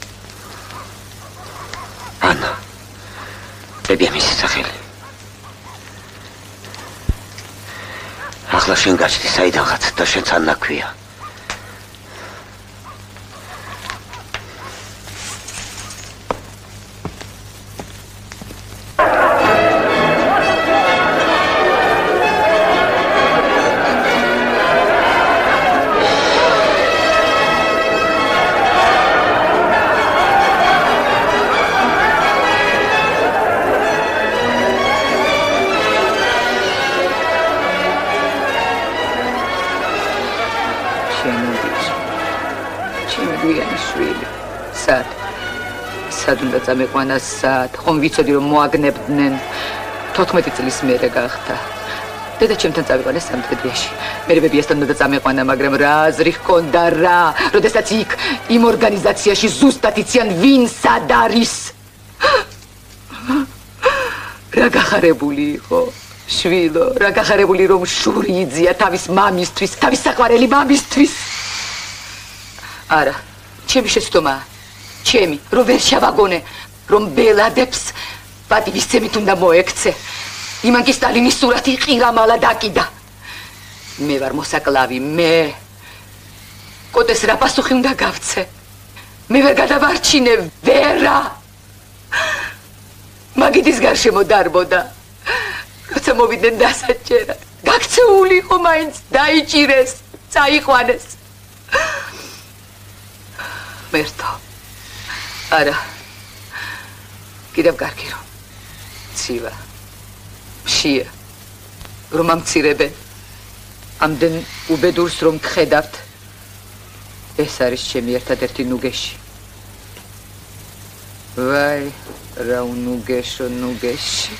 ანა. ბებია მისი სახელი. ახლა შენ გაჩდი საიდანღაც და შენც ანა ქვია. სად უნდა წამეყვანა სად? ხომ ვიცოდი რომ მოაგნებდნენ. 14 წლის მერე გახდა. დედა ჩემთან წავიყვანა სამტრედიაში. მე ბებიასთან უნდა წამეყვანა, მაგრამ რა აზრი ჰქონდა რა? როდესაც იქ იმ ორგანიზაციაში ზუსტად იციან ვინ სად არის. რა გახარებული იყო შვილო, რა გახარებული რომ შური იძია თავის მამისთვის, თავის საყვარელი მამისთვის. არა, ჩემი შეცდომაა. ჩემი, რომ ვერ შევაგონე, რომ ბელადებს პატივისცემით უნდა მოექცე. იმან კი სტალინის სურათი ყირამალა დაკიდა. მე ვარ მოსაკლავი, მე. კოტეს რა პასუხი უნდა გავცე? მე ვერ გადავარჩინე, ვერა. მაგიდის გარშემო დარბოდა. როცა მოვიდნენ დასაჭერად, გაქცეული იყო მაინც, დაიჭირეს, წაიყვანეს. მერტო. არა, კიდევ კარგი რომ ცივა, მშია, რომ ამცირებენ, ამდენ უბედურს რომ გხედავთ, ეს არის ჩემი ერთადერთი ნუგეში. ვაი, რა უნუგეშო ნუგეში.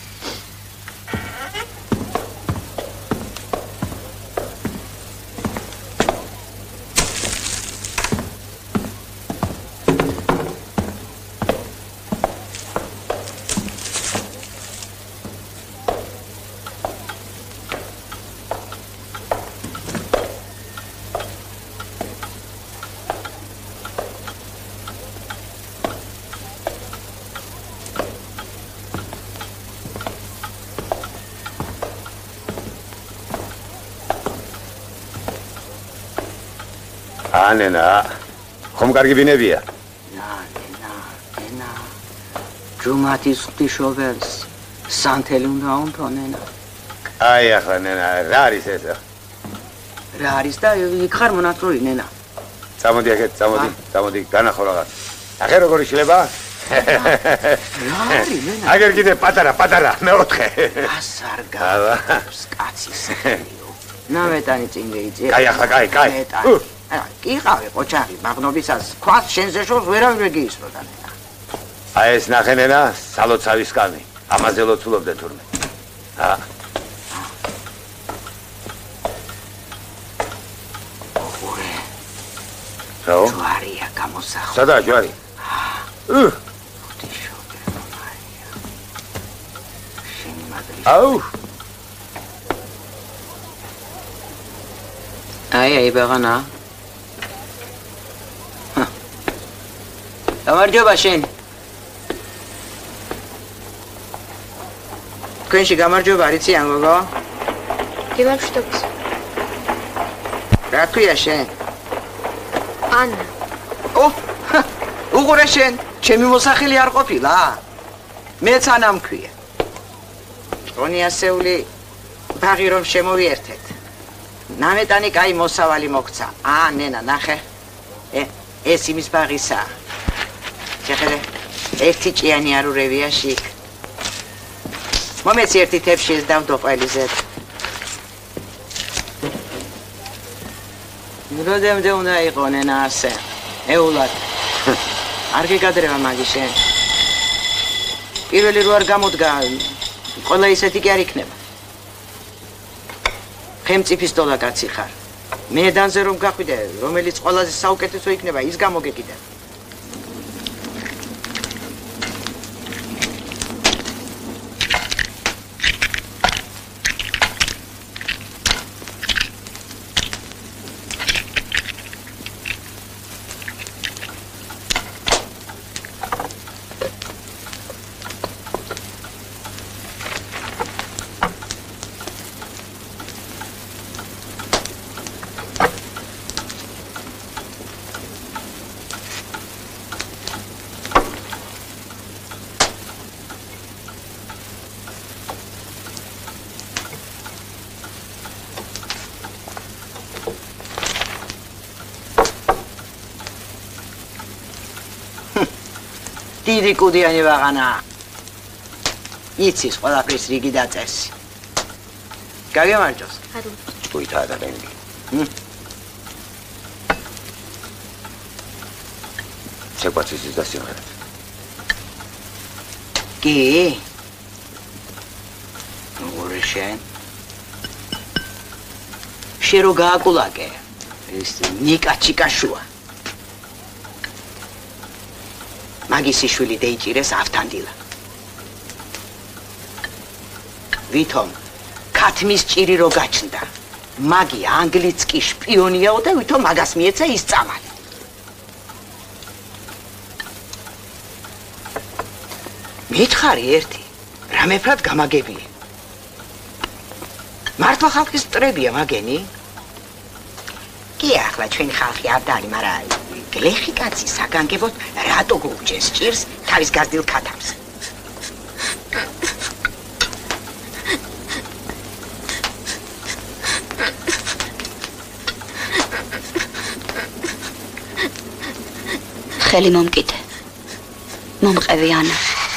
ანენა, ხომ კარგი ბინებია?
ენა. ჯუმათის ღვთისმშობელს სანთელი უნდა უნთონენა.
აი ახლა ნენა, რა არის ეს?
რა არის და იქ ხარ მონაწილე ნენა.
წამოდი აქეთ, წამოდი, განახო რაღაც. ახე როგორი შლება?
რა არის ნენა?
აგერ კიდე პატარა, მეოთხე.
ასარგავს კაცის ხელიო. ნავეტანი წინ გეიწია.
კაი ახლა, კაი.
იყავი ყოჩაღი მაგნობისას ქვას შენზე შორს ვერავინ ვერ გიისროდა ნენა.
აი ეს ნახე ნენა, სალოცავის კანი. ამაზე ლოცულობდე თურმე.
ოღურე.
რა?
ჯვარია გამოსახო.
სადაა ჯვარი?
ღვთისმშობელო მარია. შენი მადლი.
აუ.
აი ბაღანა. გამარჯობა შენ. თქვენში გამარჯობა არიციან გოგო?
გიმარჯვებს.
რა ქვია შენ?
ანა.
უყურე შენ, ჩემი მოსახელი არ ყოფილა? მეც ანა მქვია. ჭონი ასეული ბაღი რომ შემოვიერთეთ. ნამეტანი კაი მოსავალი მოგცა. ნენა, ნახე. ეს იმის ბაღისა. შეხედე, ერთი ჭიანი არულებია შიგ. მომეცი ერთი თეფში ეს დავდო ყველიზეთ.
როდემდე უნდა იყონენ ასე. ეულად. არ გეკადრება მაგი შენ. პირველი რო არ გამოდგა, ყველა ისეთი კი არ იქნება. ხემწიფის დოლა კაცი ხარ. მედანზე რომ გახვიდე, რომელიც ყველაზე საუკეთესო იქნება, ის გამოგეკიდე. დიდი კუდიანი ვაღანა. იცის ყველაფრის რიგი და წესი. გაგემარჯოს.
არა.
ჭკუითა და რენგი. შეგვაწის და სიმღერა.
კი? როგორ შენ? შენ რო გააკულაკე. ეს ნიკა ჩიკაშუა. მაგისი შვილი დეიჭირეს ავთანდილა. ვითომ ქათმის ჭირი რო გაჩნდა. მაგი ანგლიც კი შპიონიაო და ვითომ მაგას მიეცა ის წამალი. მითხარი ერთი, რამეფრად გამაგებია. მართლა ხალხის მტრებია მაგენი? კი ახლა ჩვენი ხალხი არ დარი, მაგრამ გლეხი კაცი საგანგებოდ რატო გუგჯეს ჭირს თავის გაზდილ ქათამს?
ხელი მომკიდე. მომყევი ანა.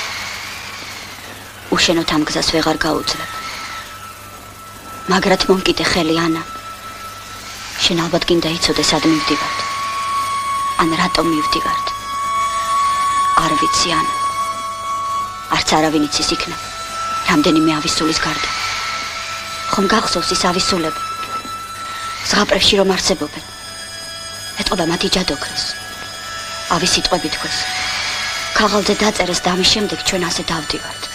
უშენოთ ამ გზას ვეღარ გაუძლებ. მაგრად მომკიდე ხელი ანა. შენ ალბათ გინდა იცოდე სად მივდივართ. ან რატომ მივდივართ? არ ვიცი ანა. არც არავინ იცის იქნებ. რამდენიმე ავისულის გარდა. ხომ გახსოვს ის ავისულები? ზღაპრებში რომ არსებობენ. ეტყობა მათი ჯადოქრეს. ავის სიტყვები თქოს. ქაღალდზე დაწერეს და ამის შემდეგ ჩვენ ასე დავდივართ.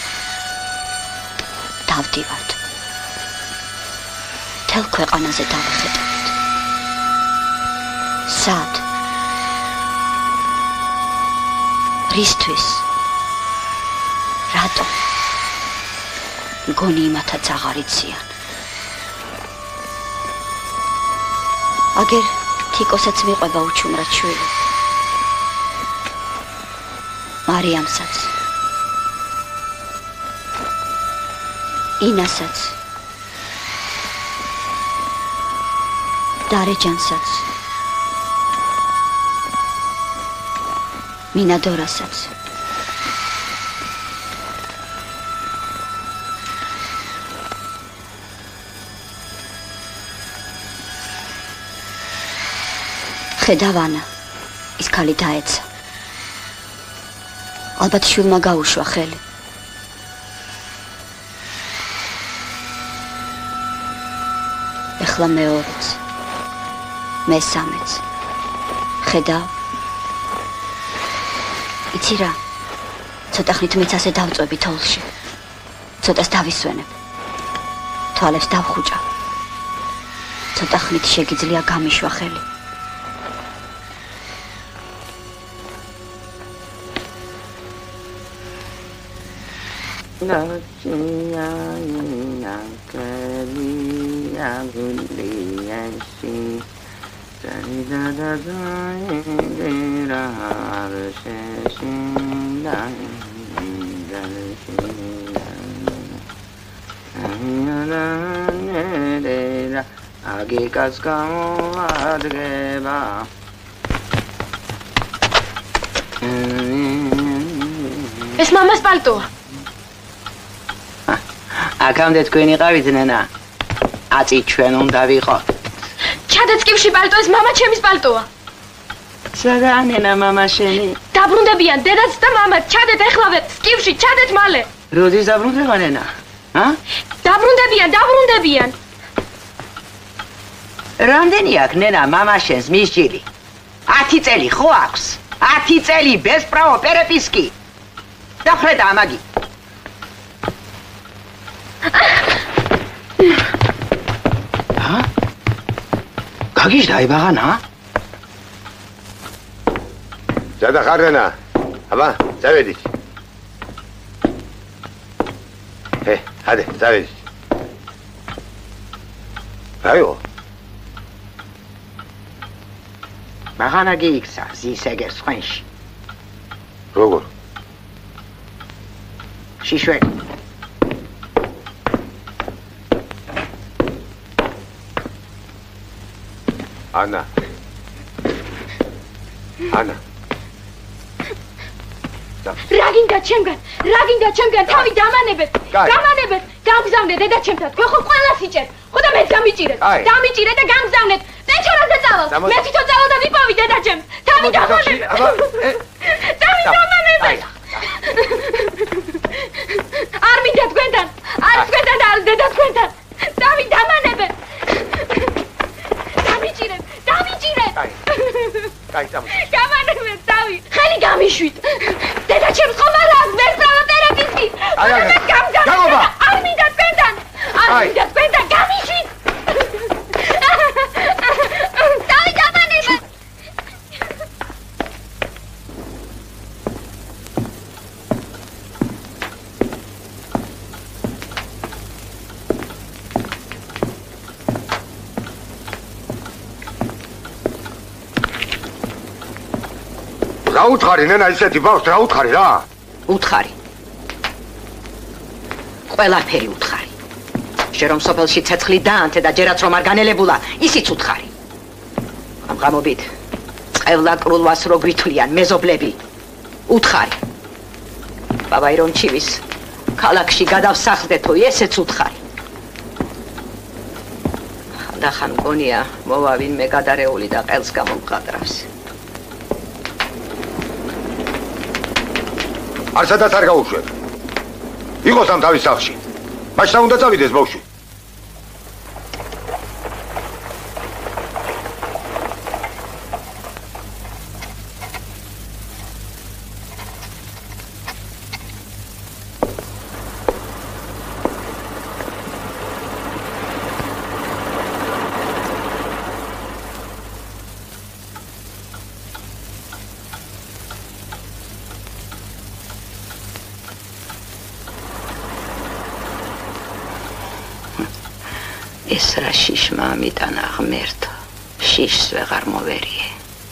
დავდივართ. თელ ქვეყანაზე დავხედავთ. სად? რისთვის? რატო? მგონი იმათაც აღარ იციან. აგერ თიკოსაც მიყვება უჩუმრად შვილი. მარიამსაც. ინასაც. დარეჯანსაც. მინადორასაც. ხედავ ანა, ის ქალი დაეცა. ალბათ შვილმა გაუშვა ხელი. ეხლა მეორეც, მესამეც. ხედავ. იცი რა, ცოტა ხნით მეც ასე დავწვევი თოვლში. ცოტას დავისვენებ. თვალებს დავხუჭავ. ცოტა ხნით შეგიძლია გამიშვა ხელი.
აგიკაც გამოადგება
ეს მამას პალტოა.
აქამდე თქვენ იყავით ნენა. აწი ჩვენ უნდა ვიყოთ.
ჩადეთ კივში პალტო, ეს მამა ჩემის პალტოა.
სადანენა მამა შენი?
დაბრუნდებიან დედაც და მამაც, ჩადეთ ეხლავე კივში, ჩადეთ მალე.
როდის დაბრუნდება ნენა?
დაბრუნდებიან.
რამდენი აქვს ნენა მამა შენს მისჯილი? 10 წელი ხო აქვს? 10 წელი без права переписки. დახრედა ამაგი. გაგიშ დაიბაღანა?
ზედა ხარდენა. აბა, წავედით. Hadi, zavedi. Ayo.
Magana giyiksa, zisegers French.
Rogor.
Şişvet.
Anna.
რაგინდა ჩემგან თავი დამანებეთ გამგზავნე დედა ჩემთან თქვენ ხომ ყველას იჭერთ ხო და მეც დამიჭირეთ და გამგზავნეთ მე ჩორაზე წავალ მე თვითონ წავალ და ვიპოვი დედა ჩემს თავი დამანებეთ არ მინდა თქვენთან და არ დედა თქვენთან თავი დამანებეთ დამიჭირეთ გამანებეთ თავი ხელი გამიშვით დედა ჩემს ხომ არ აქვს ვერ პრავა პერეპისკი
გაგობა
არ მინდა თქვენთან გამიშვით თავი დამანებეთ
რა უთხარი ნენა ისეთი ბავშვს რა უთხარი რა?
უთხარი. ყველაფერი უთხარი. შე რომ სოფელში ცეცხლი დაანთე და ჯერაც რომ არ განელებულა, ისიც უთხარი. ამღამობით წევლა კრულვას რო გვითვლიან მეზობლები. უთხარი. ბაბაი რომ ჩივის ქალაქში გადავსახლდეთო, ესეც უთხარი. ხანდახან მგონია მოვა ვინმე გადარეული და ყელს გამომყადრავს.
არცადაც არ გაუშვებ. იყოს ამ თავის სახლში. მაშინ უნდა წავიდეს ბავშვი.
ეს რა შიშმა ამიტანა ღმერთო, შიშს ვეღარ მოვერიე.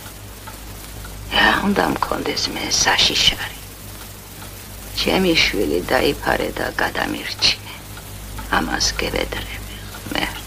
რა უნდა მქონდეს მე საშიშარი. ჩემი შვილი დაიფარე და გადამირჩინე. ამას გევედრები ღმერთო.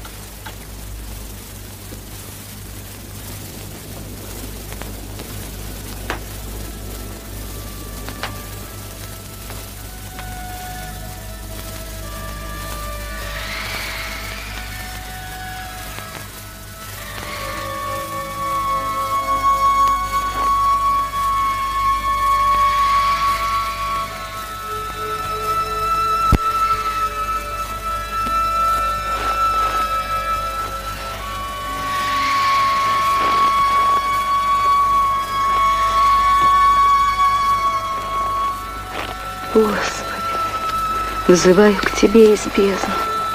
Господи, взываю к Тебе из бездны.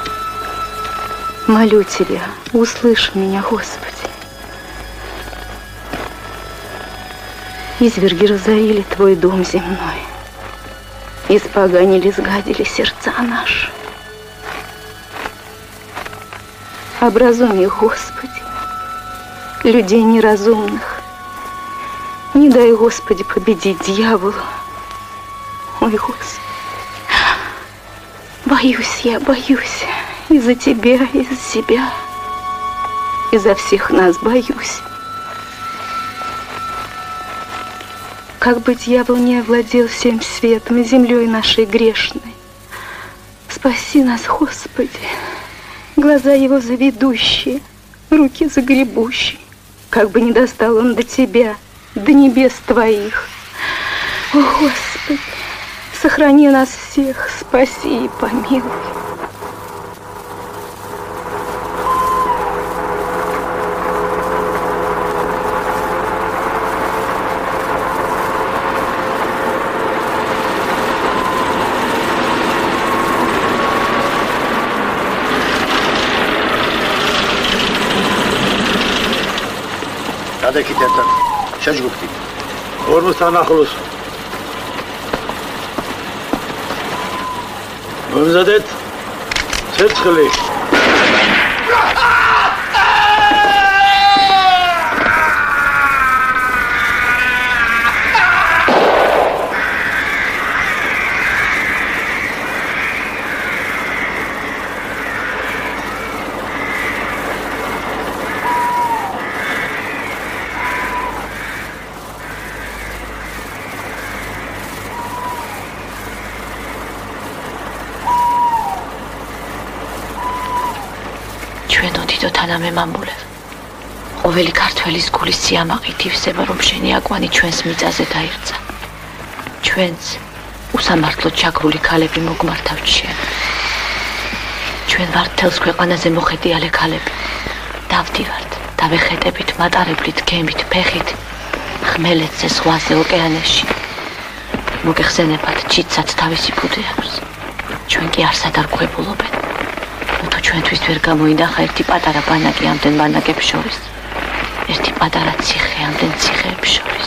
Молю Тебя, услышь меня, Господи. Изверги разорили Твой дом земной, испоганили, сгадили сердца наши. Образуй их, Господи, людей неразумных. Не дай, Господи, победить дьяволу. Ой, Господи, боюсь я, боюсь. Из-за Тебя, из-за себя, из-за всех нас боюсь. Как бы дьявол не овладел всем светом и землей нашей грешной. Спаси нас, Господи, глаза его заведущие, руки загребущий. Как бы не достал он до тебя, до небес твоих. О, Господи, сохрани нас всех, спаси и помилуй.
Cadê-te tentando? Cheio de gufti. Ormuz tanakhlus. Mumzadet. Sirtkhli.
თანამე მამულებ ყოველი ქართველის გულის სიამაყით ივსება რომ შენი აკვანი ჩვენს მიწაზე დაირწა ჩვენს უსამართლოდ ჩაგრული ქალები მოგმართავთ შენ ჩვენ ვართ თელს ქვეყანაზე მოხეტიალე ქალები დავდივართ დავეხეტებით მატარებლით გემით ფეხით ხმელეთზე ზღვაზე ოკეანეში მოგეხსენებათ ჩიცაც თავისი ფუძე აქვს ჩვენ კი არსად არ გვებულობენ თუ ჩვენთვის ვერ გამოინახა ერთი პატარა ბანაკი ამდენ ბანაკებს შორის ერთი პატარა ციხე ამდენ ციხეებს შორის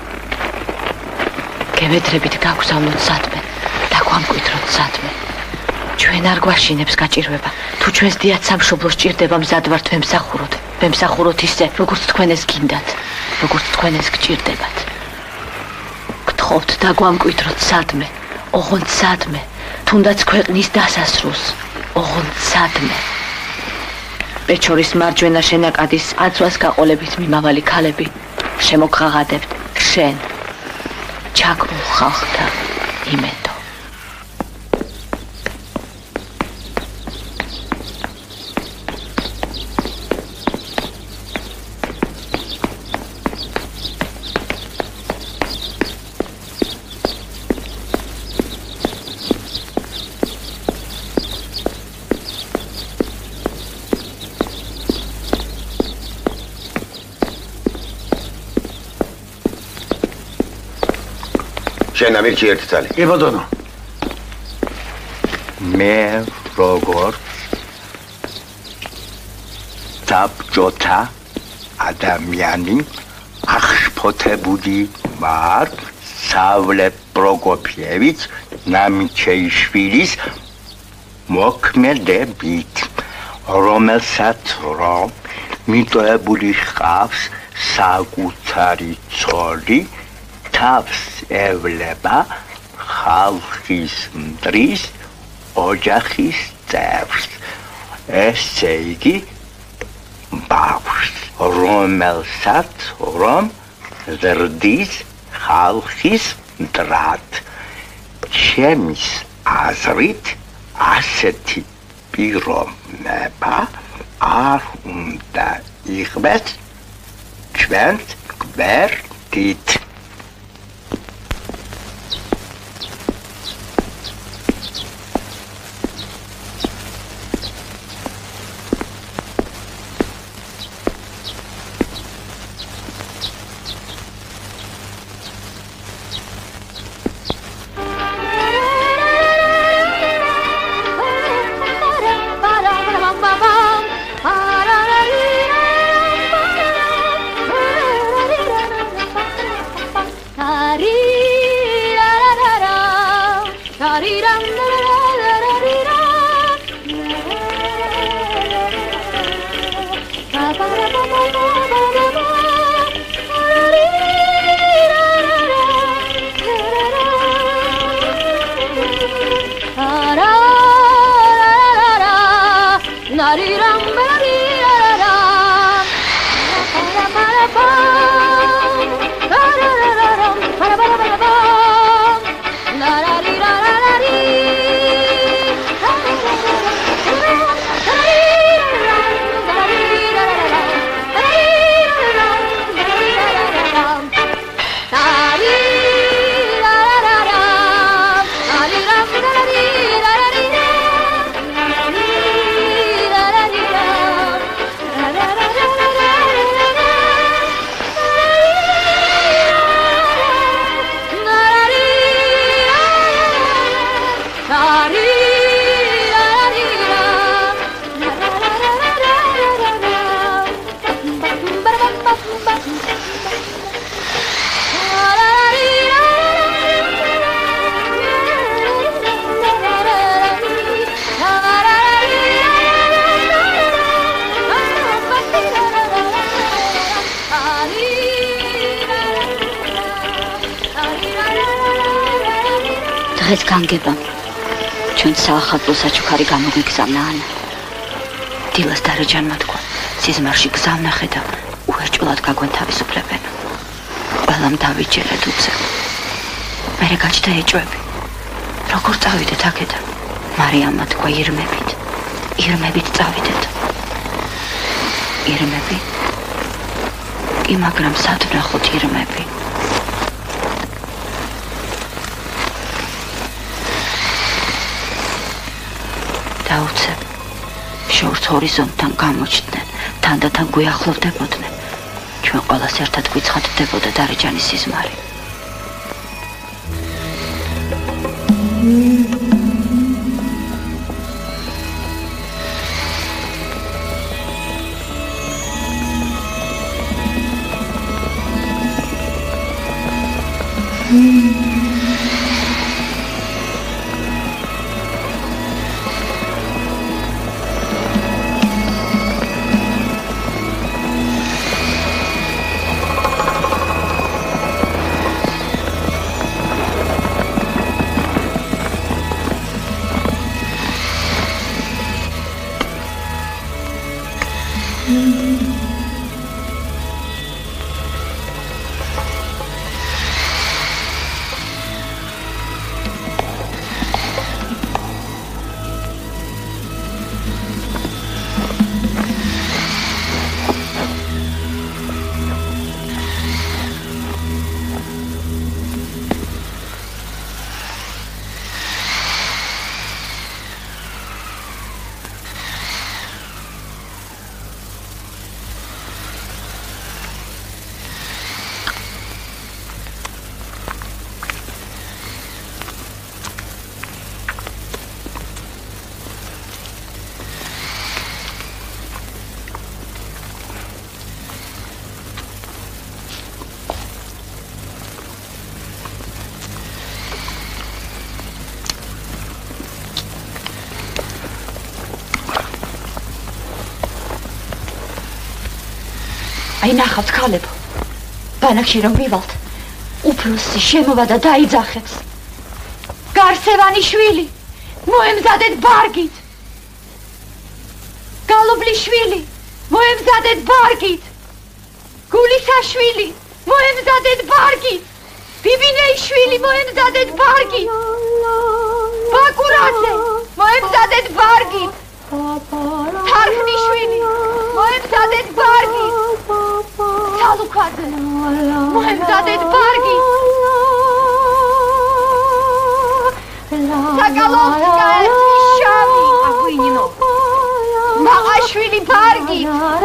გევედრებით გაგვზავნოთ სადმე და გვამკვიდროთ სადმე ჩვენ არ გვაშინებს გაჭირვება თუ ჩვენს დიად სამშობლოს ჭირდება მზად ვართ ვემსახუროთ ისე როგორც თქვენ ეს გინდათ როგორც თქვენ ეს გჭირდებათ გთხოვთ და გვამკვიდროთ სადმე ოღონდ სადმე თუნდაც ქვეყნის დასასრულს ოღონდ სადმე პეჩორის მარჯვენა შენაკადის აწვას გაყოლებით მიმავალი ქალები შემოგღაღადებთ შენ ჩაგრულ ხალხთა იმედო
შენ ამირჩი ერთი წალი.
კი ბატონო.
მე როგორ საბჭოთა ადამიანი აღშფოთებული ვარ სავლე პროკოფიევიჩ ნამიჩეიშვილის მოქმედებით, რომელსაც რომ მიტოვებული ჰყავს საკუთარი ცოლი თავს ევლება ხალხის მტრის ოჯახის წევრს ესე იგი ბავშვს რომელსაც რომ ზრდის ხალხის მტრად ჩემის აზრით ასეთი პიროვნება არ უნდა იყვეს ჩვენს გვერდით
დღეს განგებამ ჩვენ საახალწლო საჩუქარი გამოგვიგზავნა ანა. დილას დარეჯანმა თქვა სიზმარში გზავნახე და უერჭულად გაგვენთავისუფლებენ. ყველამ დავიჯერეთ უცებ. მერე გაჩნდა ეჭვები. როგორ წავიდეთ აქედან? მარიამმა თქვა ირმებით წავიდეთ. ირმები? კი, მაგრამ სად ვნახოთ ირმები? დაუცებ. შორს ჰორიზონტთან გამოჩნდნენ, თანდათან გვიახლოვდებოდნენ. ჩვენ ყველას ერთად გვიცხადდებოდა დარეჯანის სიზმარი. აი ნახავთ ქალებო, ბანაკში რომ ვივალთ, უფროსი შემოვა და დაიძახებს. გარსევანი შვილი, მოემზადეთ ბარგით. გალობლის შვილი, მოემზადეთ ბარგით. გულისაშვილი, მოემზადეთ ბარგით. ბიბინეის შვილი, მოემზადეთ ბარგით. ბაკურაძე, მოემზადეთ ბარგით. თარხნის შვილი, მოემზადეთ ბარგით. სალუქვაძე, მოემზადეთ ბარგით. საკალოვსკაეთის შავი, აღვინინო. მაღაშვილი ბარგით.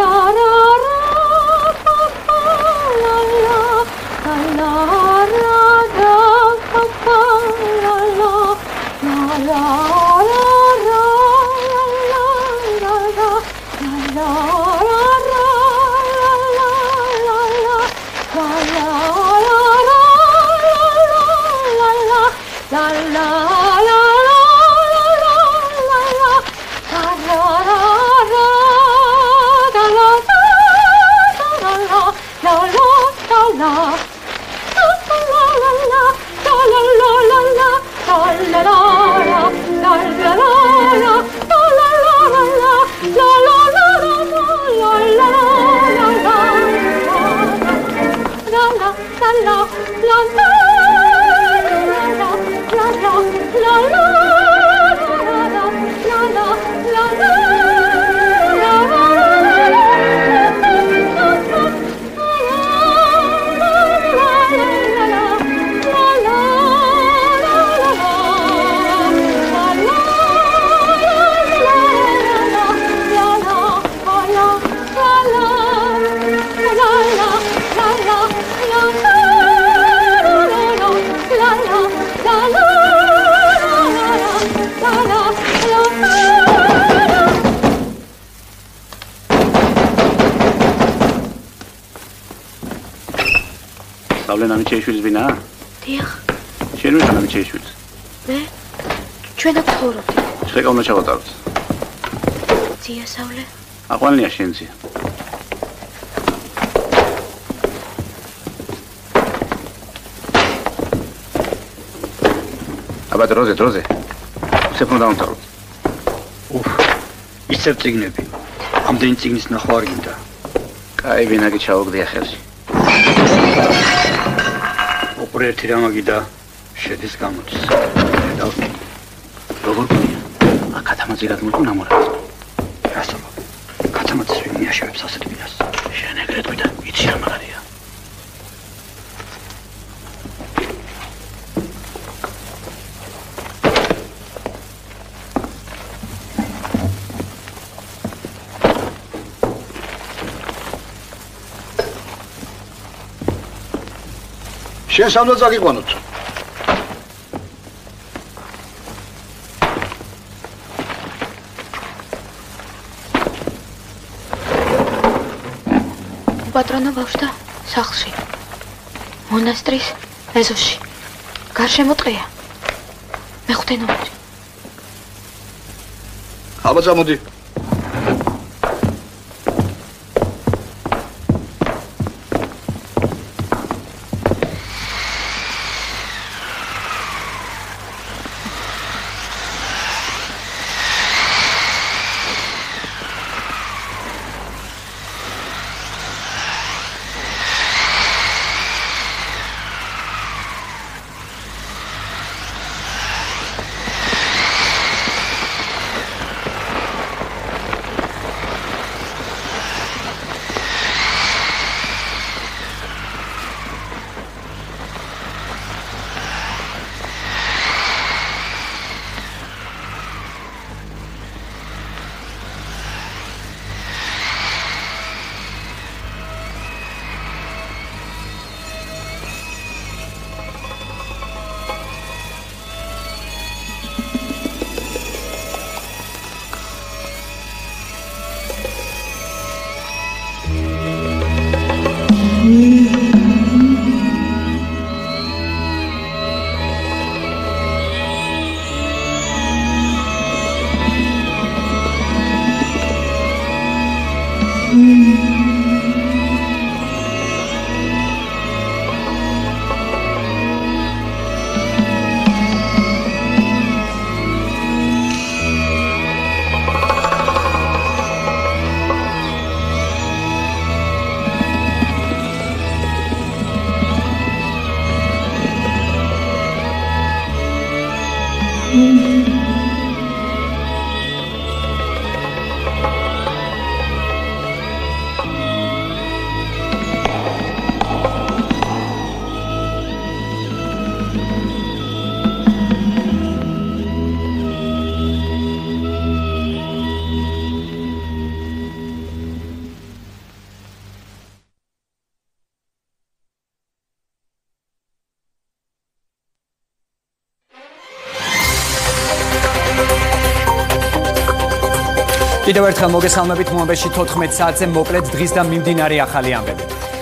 Saule Namicheishvilis vina?
დიახ.
შენ ვიხარ Namicheishvilis?
მე? ჩვენ აქ ცხოვრობთ.
შეხა უნდა ჩავატაროთ.
ძია საულე?
აყვანილია შენ ძია.
აბა დროზე. სეფონ დავამთავრო.
ისევ წიგნები. ამდენი წიგნის ნახვა არ გინდა.
კაი, ვინაგი ჩაუგდია ხელში.
ოპერეთი რამაგი და შედის გამოდის.
როგორ გქონია? კათამაძირად მოკვნა მორაც.
ასობა. კათამაძის ვინ მიაშევებს ასეთ მინას?
შენ ეგრეთ ვიდა, იცი რა მაგარია.
შენ სამდე წაგიყვანოთ.
პატრონო ბავშვთა სახლში. მონასტრის ეზოში. გარშემო ტყეა. მეხუთე ნომერი.
აბა წამოდი.
კიდევ ერთხელ მოგესალმებით მომბეში 14 საათზე მოკლედ დღის და მიმდინარე ახალი ამბები.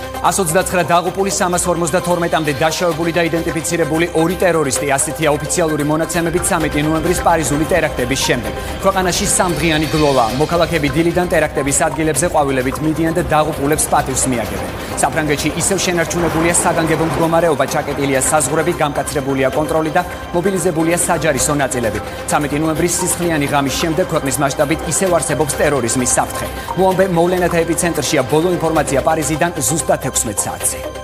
129 დაღუპული 352-მდე დაშავებული და იდენტიფიცირებული ორი ტერორისტი, ასეთია ოფიციალური მონაცემებით 13 ნოემბრის პარიზული ტერაქტების შემდეგ. ქვეყანაში სამდღიანი გლოვა, მოქალაქეები დილიდან ტერაქტების ადგილებზე ყვავილებით მიდიან და დაღუპულებს პატივს მიაგებენ. საფრანგეთში ისევ შენარჩუნებულია საგანგებო მდგომარეობა, ჩაკეტილია საზღვრები, გამკაცრებულია კონტროლი და მობილიზებულია საჯარისო ნაწილები. 13 ნოემბრის სისხლიანი ღამის შემდეგ ქვეყნის მასშტაბით ისევ არსებობს ტერორიზმის საფრთხე. მოვლენათა ეპიცენტრშია ბოლო ინფორმაცია პარიზიდან ზუსტად 16 საათზე.